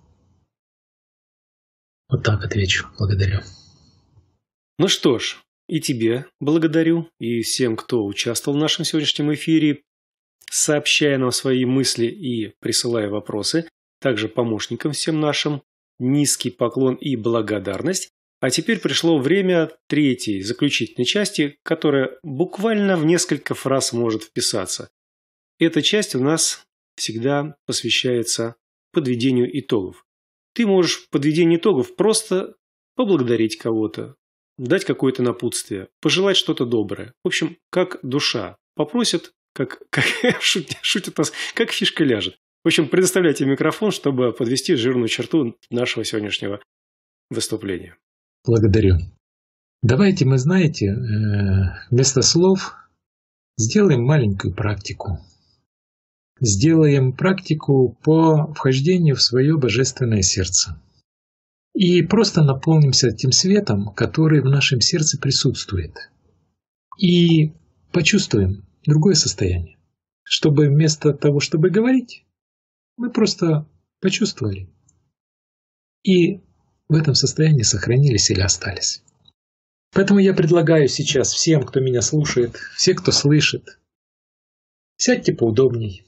Вот так отвечу. Благодарю. Ну что ж, и тебе благодарю, и всем, кто участвовал в нашем сегодняшнем эфире, сообщая нам свои мысли и присылая вопросы. Также помощникам всем нашим низкий поклон и благодарность. А теперь пришло время третьей, заключительной части, которая буквально в несколько фраз может вписаться. Эта часть у нас всегда посвящается подведению итогов. Ты можешь в подведении итогов просто поблагодарить кого-то, дать какое-то напутствие, пожелать что-то доброе. В общем, как душа попросит, как шутят нас, как фишка ляжет. В общем, предоставляйте микрофон, чтобы подвести жирную черту нашего сегодняшнего выступления. Благодарю. Давайте мы, знаете, вместо слов сделаем маленькую практику. Сделаем практику по вхождению в свое божественное сердце. И просто наполнимся тем светом, который в нашем сердце присутствует. И почувствуем другое состояние. Чтобы вместо того, чтобы говорить, мы просто почувствовали. И в этом состоянии сохранились или остались. Поэтому я предлагаю сейчас всем, кто меня слушает, все, кто слышит, сядьте поудобней.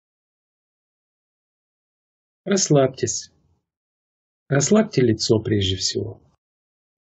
Расслабьтесь. Расслабьте лицо прежде всего.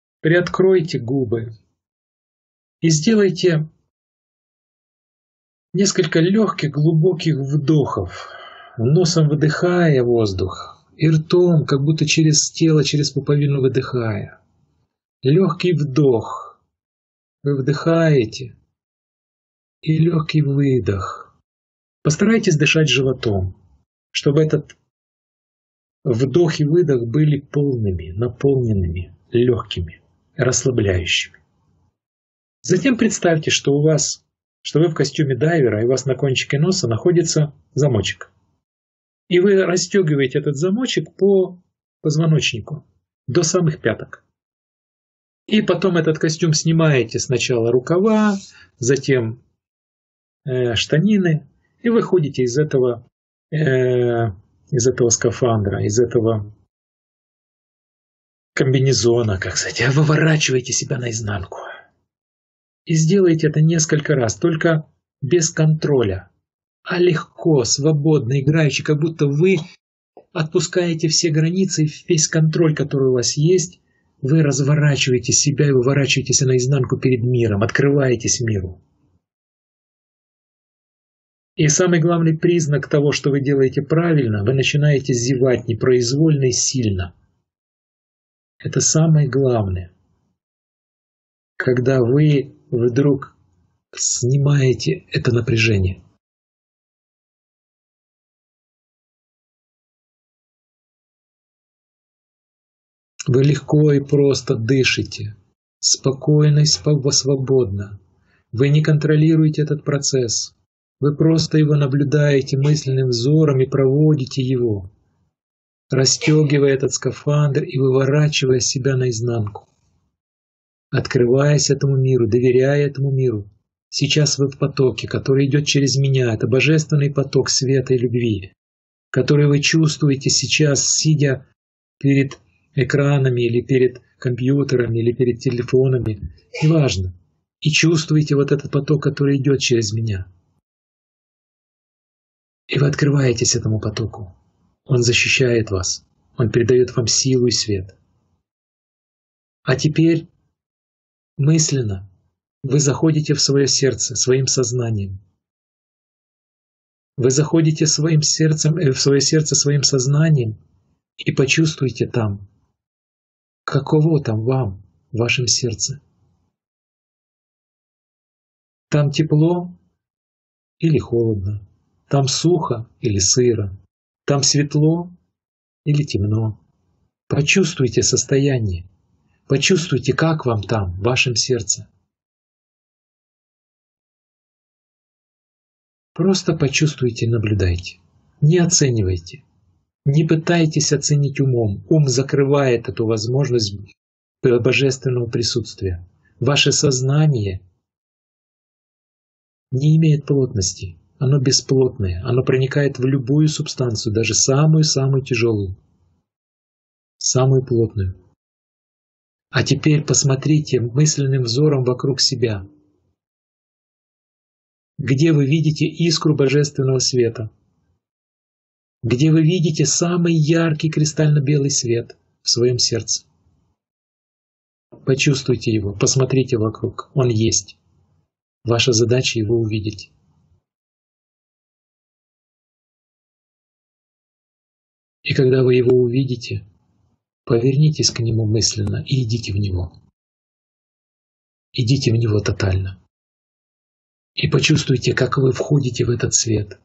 Приоткройте губы. И сделайте несколько легких, глубоких вдохов, носом выдыхая воздух и ртом, как будто через тело, через пуповину выдыхая. Легкий вдох. Вы вдыхаете. И легкий выдох. Постарайтесь дышать животом, чтобы этот вдох и выдох были полными, наполненными, легкими, расслабляющими. Затем представьте, что вы в костюме дайвера, и у вас на кончике носа находится замочек. И вы расстегиваете этот замочек по позвоночнику до самых пяток. И потом этот костюм снимаете сначала рукава, затем штанины, и выходите из этого скафандра, из этого комбинезона, как сказать, выворачиваете себя наизнанку. И сделайте это несколько раз, только без контроля, а легко, свободно, играючи, как будто вы отпускаете все границы, весь контроль, который у вас есть, вы разворачиваете себя и выворачиваетесь наизнанку перед миром, открываетесь миру. И самый главный признак того, что вы делаете правильно, вы начинаете зевать непроизвольно и сильно. Это самое главное. Когда вы вдруг снимаете это напряжение. Вы легко и просто дышите, спокойно и свободно. Вы не контролируете этот процесс. Вы просто его наблюдаете мысленным взором и проводите его, расстегивая этот скафандр и выворачивая себя наизнанку. Открываясь этому миру, доверяя этому миру. Сейчас вы в потоке, который идет через меня. Это божественный поток света и любви, который вы чувствуете сейчас, сидя перед экранами или перед компьютерами или перед телефонами. Неважно. И чувствуете вот этот поток, который идет через меня. И вы открываетесь этому потоку. Он защищает вас. Он передает вам силу и свет. А теперь мысленно вы заходите в свое сердце своим сознанием. Вы заходите в свое сердце своим сознанием и почувствуйте там, каково там вам, в вашем сердце. Там тепло или холодно, там сухо или сыро, там светло или темно. Почувствуйте состояние. Почувствуйте, как вам там, в вашем сердце. Просто почувствуйте и наблюдайте. Не оценивайте. Не пытайтесь оценить умом. Ум закрывает эту возможность божественного присутствия. Ваше сознание не имеет плотности. Оно бесплотное. Оно проникает в любую субстанцию, даже самую-самую тяжелую, самую плотную. А теперь посмотрите мысленным взором вокруг себя. Где вы видите искру божественного света? Где вы видите самый яркий кристально-белый свет в своем сердце? Почувствуйте его, посмотрите вокруг. Он есть. Ваша задача его увидеть. И когда вы его увидите, повернитесь к нему мысленно и идите в него. Идите в него тотально. И почувствуйте, как вы входите в этот свет.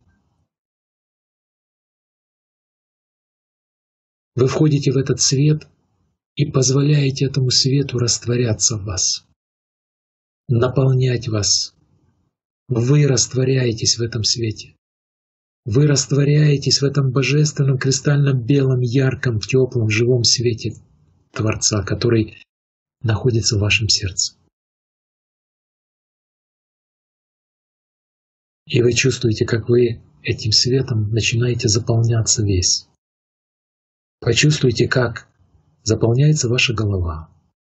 Вы входите в этот свет и позволяете этому свету растворяться в вас, наполнять вас. Вы растворяетесь в этом свете. Вы растворяетесь в этом божественном, кристально-белом, ярком, теплом, живом свете Творца, который находится в вашем сердце. И вы чувствуете, как вы этим светом начинаете заполняться весь. Почувствуйте, как заполняется ваша голова.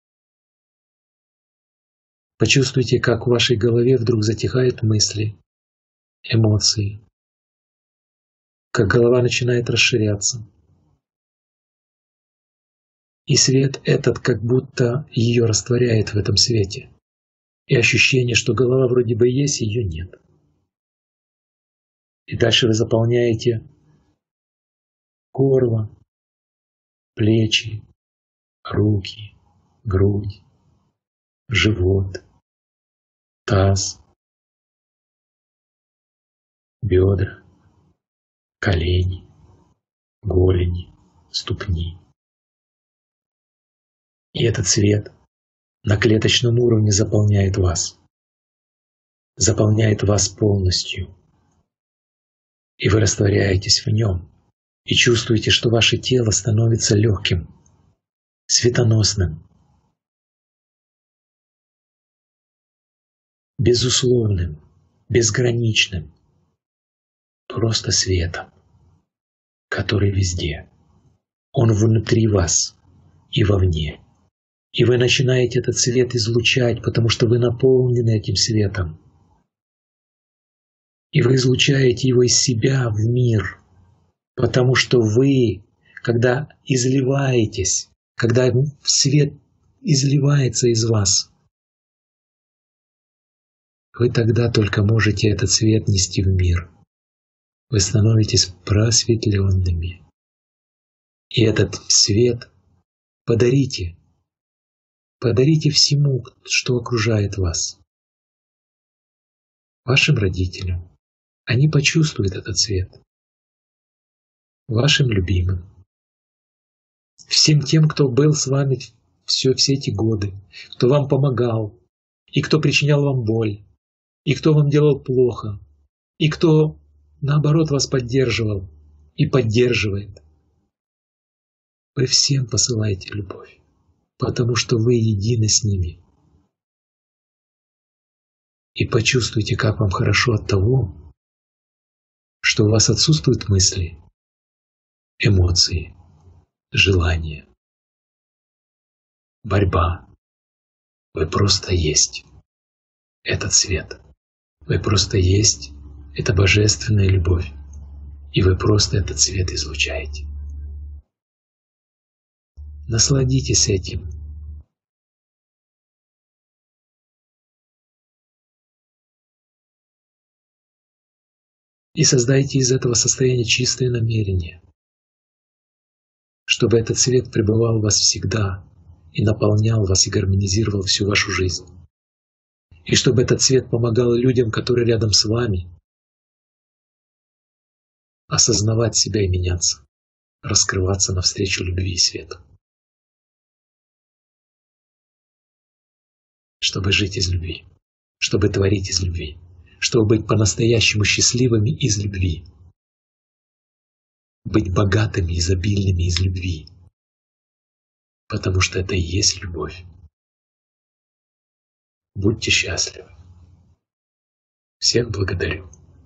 Почувствуйте, как в вашей голове вдруг затихают мысли, эмоции. Как голова начинает расширяться. И свет этот как будто ее растворяет в этом свете. И ощущение, что голова вроде бы есть, ее нет. И дальше вы заполняете горло, плечи, руки, грудь, живот, таз, бедра, колени, голени, ступни. И этот свет на клеточном уровне заполняет вас полностью. И вы растворяетесь в нем и чувствуете, что ваше тело становится легким, светоносным, безусловным, безграничным, просто светом, который везде. Он внутри вас и вовне. И вы начинаете этот свет излучать, потому что вы наполнены этим светом. И вы излучаете его из себя в мир, потому что вы, когда изливаетесь, когда свет изливается из вас, вы тогда только можете этот свет нести в мир. Вы становитесь просветленными. И этот свет подарите всему, что окружает вас. Вашим родителям. Они почувствуют этот свет. Вашим любимым. Всем тем, кто был с вами все эти годы, кто вам помогал, и кто причинял вам боль, и кто вам делал плохо, и кто, наоборот, вас поддерживал и поддерживает. Вы всем посылаете любовь, потому что вы едины с ними. И почувствуйте, как вам хорошо от того, что у вас отсутствуют мысли, эмоции, желания, борьба. Вы просто есть этот свет. Вы просто есть эта божественная любовь. И вы просто этот свет излучаете. Насладитесь этим. И создайте из этого состояния чистое намерение, чтобы этот свет пребывал в вас всегда и наполнял вас и гармонизировал всю вашу жизнь. И чтобы этот свет помогал людям, которые рядом с вами, осознавать себя и меняться, раскрываться навстречу любви и свету. Чтобы жить из любви, чтобы творить из любви, чтобы быть по-настоящему счастливыми из любви, быть богатыми, изобильными из любви, потому что это и есть любовь. Будьте счастливы. Всех благодарю.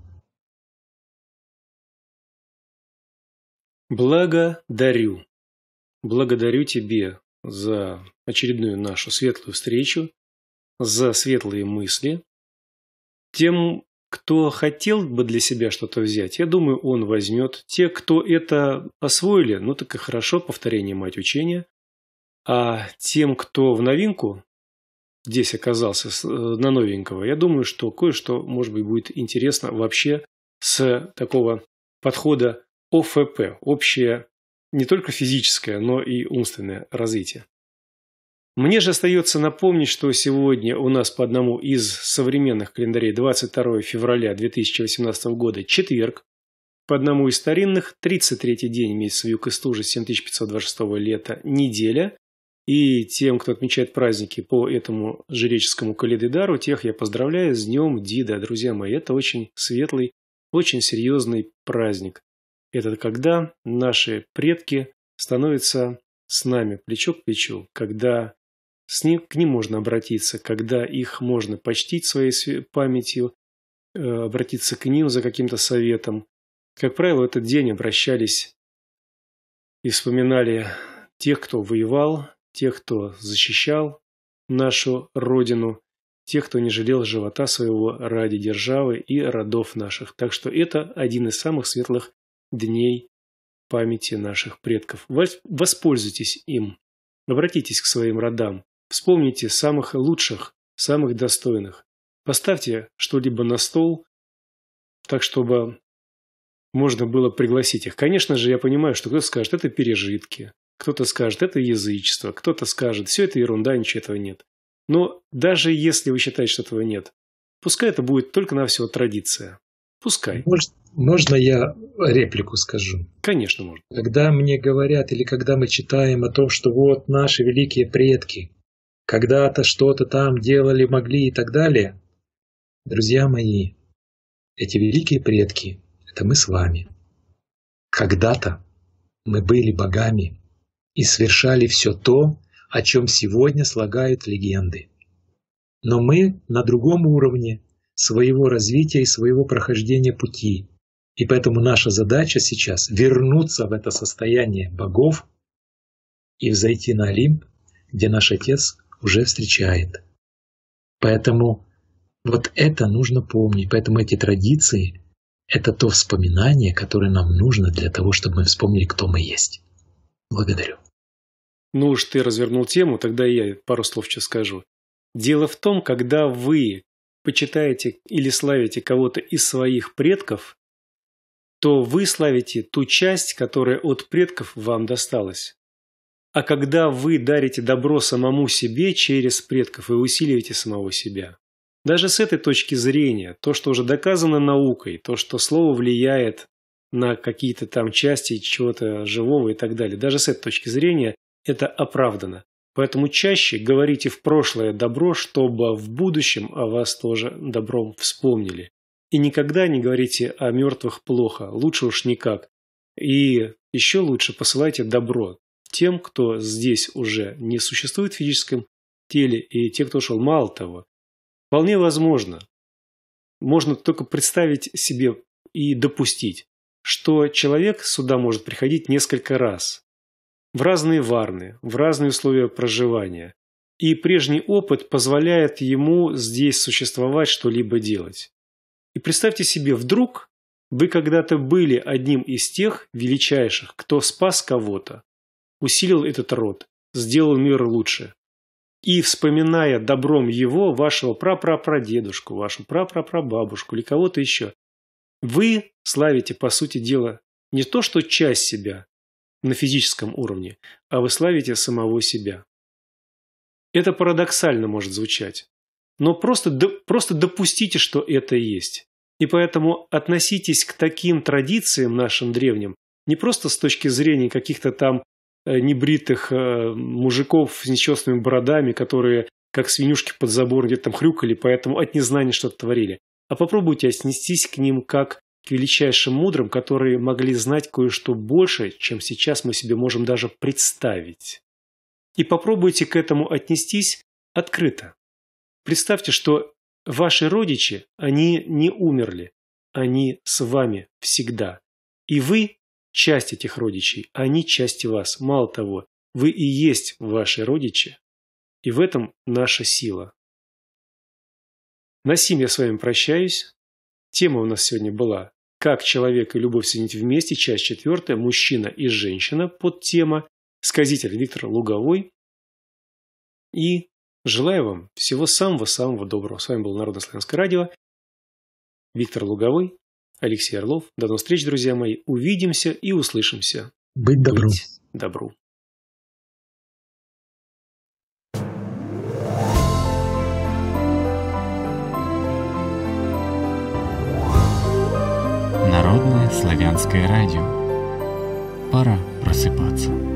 Благодарю. Благодарю тебе за очередную нашу светлую встречу, за светлые мысли. Тем, кто хотел бы для себя что-то взять, я думаю, он возьмет. Те, кто это освоили, ну так и хорошо, повторение мать учения. А тем, кто в новинку здесь оказался, на новенького, я думаю, что кое-что, может быть, будет интересно вообще с такого подхода ОФП, общее не только физическое, но и умственное развитие. Мне же остается напомнить, что сегодня у нас по одному из современных календарей 22 февраля 2018 года четверг, по одному из старинных 33-й день месяца Юг-Истужи 7526 лета неделя. И тем, кто отмечает праздники по этому жреческому календарю, тех я поздравляю с Днем Дида, друзья мои. Это очень светлый, очень серьезный праздник. Это когда наши предки становятся с нами плечо к плечу, когда к ним можно обратиться, когда их можно почтить своей памятью, обратиться к ним за каким-то советом. Как правило, в этот день обращались и вспоминали тех, кто воевал, тех, кто защищал нашу Родину, тех, кто не жалел живота своего ради державы и родов наших. Так что это один из самых светлых дней памяти наших предков. Воспользуйтесь им, обратитесь к своим родам, вспомните самых лучших, самых достойных. Поставьте что-либо на стол, так чтобы можно было пригласить их. Конечно же, я понимаю, что кто-то скажет, это пережитки, кто-то скажет, это язычество, кто-то скажет, все это ерунда, ничего этого нет. Но даже если вы считаете, что этого нет, пускай это будет только-навсего традиция. Пускай. Можно я реплику скажу? Конечно, можно. Когда мне говорят или когда мы читаем о том, что вот наши великие предки когда-то что-то там делали, могли и так далее, друзья мои, эти великие предки – это мы с вами. Когда-то мы были богами и совершали все то, о чем сегодня слагают легенды. Но мы на другом уровне своего развития и своего прохождения пути. И поэтому наша задача сейчас вернуться в это состояние богов и взойти на Олимп, где наш Отец уже встречает. Поэтому вот это нужно помнить. Поэтому эти традиции – это то вспоминание, которое нам нужно для того, чтобы мы вспомнили, кто мы есть. Благодарю. Ну уж ты развернул тему, тогда я пару слов сейчас скажу. Дело в том, когда вы почитаете или славите кого-то из своих предков, то вы славите ту часть, которая от предков вам досталась. А когда вы дарите добро самому себе через предков, вы усиливаете самого себя. Даже с этой точки зрения, то, что уже доказано наукой, то, что слово влияет на какие-то там части чего-то живого и так далее, даже с этой точки зрения это оправдано. Поэтому чаще говорите в прошлое добро, чтобы в будущем о вас тоже добром вспомнили. И никогда не говорите о мертвых плохо, лучше уж никак. И еще лучше посылайте добро тем, кто здесь уже не существует в физическом теле, и те, кто ушел. Мало того, вполне возможно, можно только представить себе и допустить, что человек сюда может приходить несколько раз, в разные варны, в разные условия проживания. И прежний опыт позволяет ему здесь существовать, что-либо делать. И представьте себе, вдруг вы когда-то были одним из тех величайших, кто спас кого-то, усилил этот род, сделал мир лучше. И, вспоминая добром его, вашего прапрапрадедушку, вашу прапрапрабабушку или кого-то еще, вы славите, по сути дела, не то что часть себя на физическом уровне, а вы славите самого себя. Это парадоксально может звучать. Но просто допустите, что это есть. И поэтому относитесь к таким традициям нашим древним не просто с точки зрения каких-то там небритых мужиков с нечестными бородами, которые как свинюшки под забором где-то там хрюкали, поэтому от незнания что-то творили. А попробуйте отнестись к ним как к величайшим мудрым, которые могли знать кое-что больше, чем сейчас мы себе можем даже представить. И попробуйте к этому отнестись открыто. Представьте, что ваши родичи, они не умерли, они с вами всегда. И вы часть этих родичей, они часть вас. Мало того, вы и есть ваши родичи, и в этом наша сила. На сим я с вами прощаюсь. Тема у нас сегодня была «Как человек и любовь соединить вместе», часть 4, «Мужчина и женщина», подтема, сказитель Виктор Луговой. И желаю вам всего самого-самого доброго. С вами был Народно-славянское радио. Виктор Луговой, Алексей Орлов. До новых встреч, друзья мои. Увидимся и услышимся. Быть добру. Быть добру. Народное славянское радио. Пора просыпаться.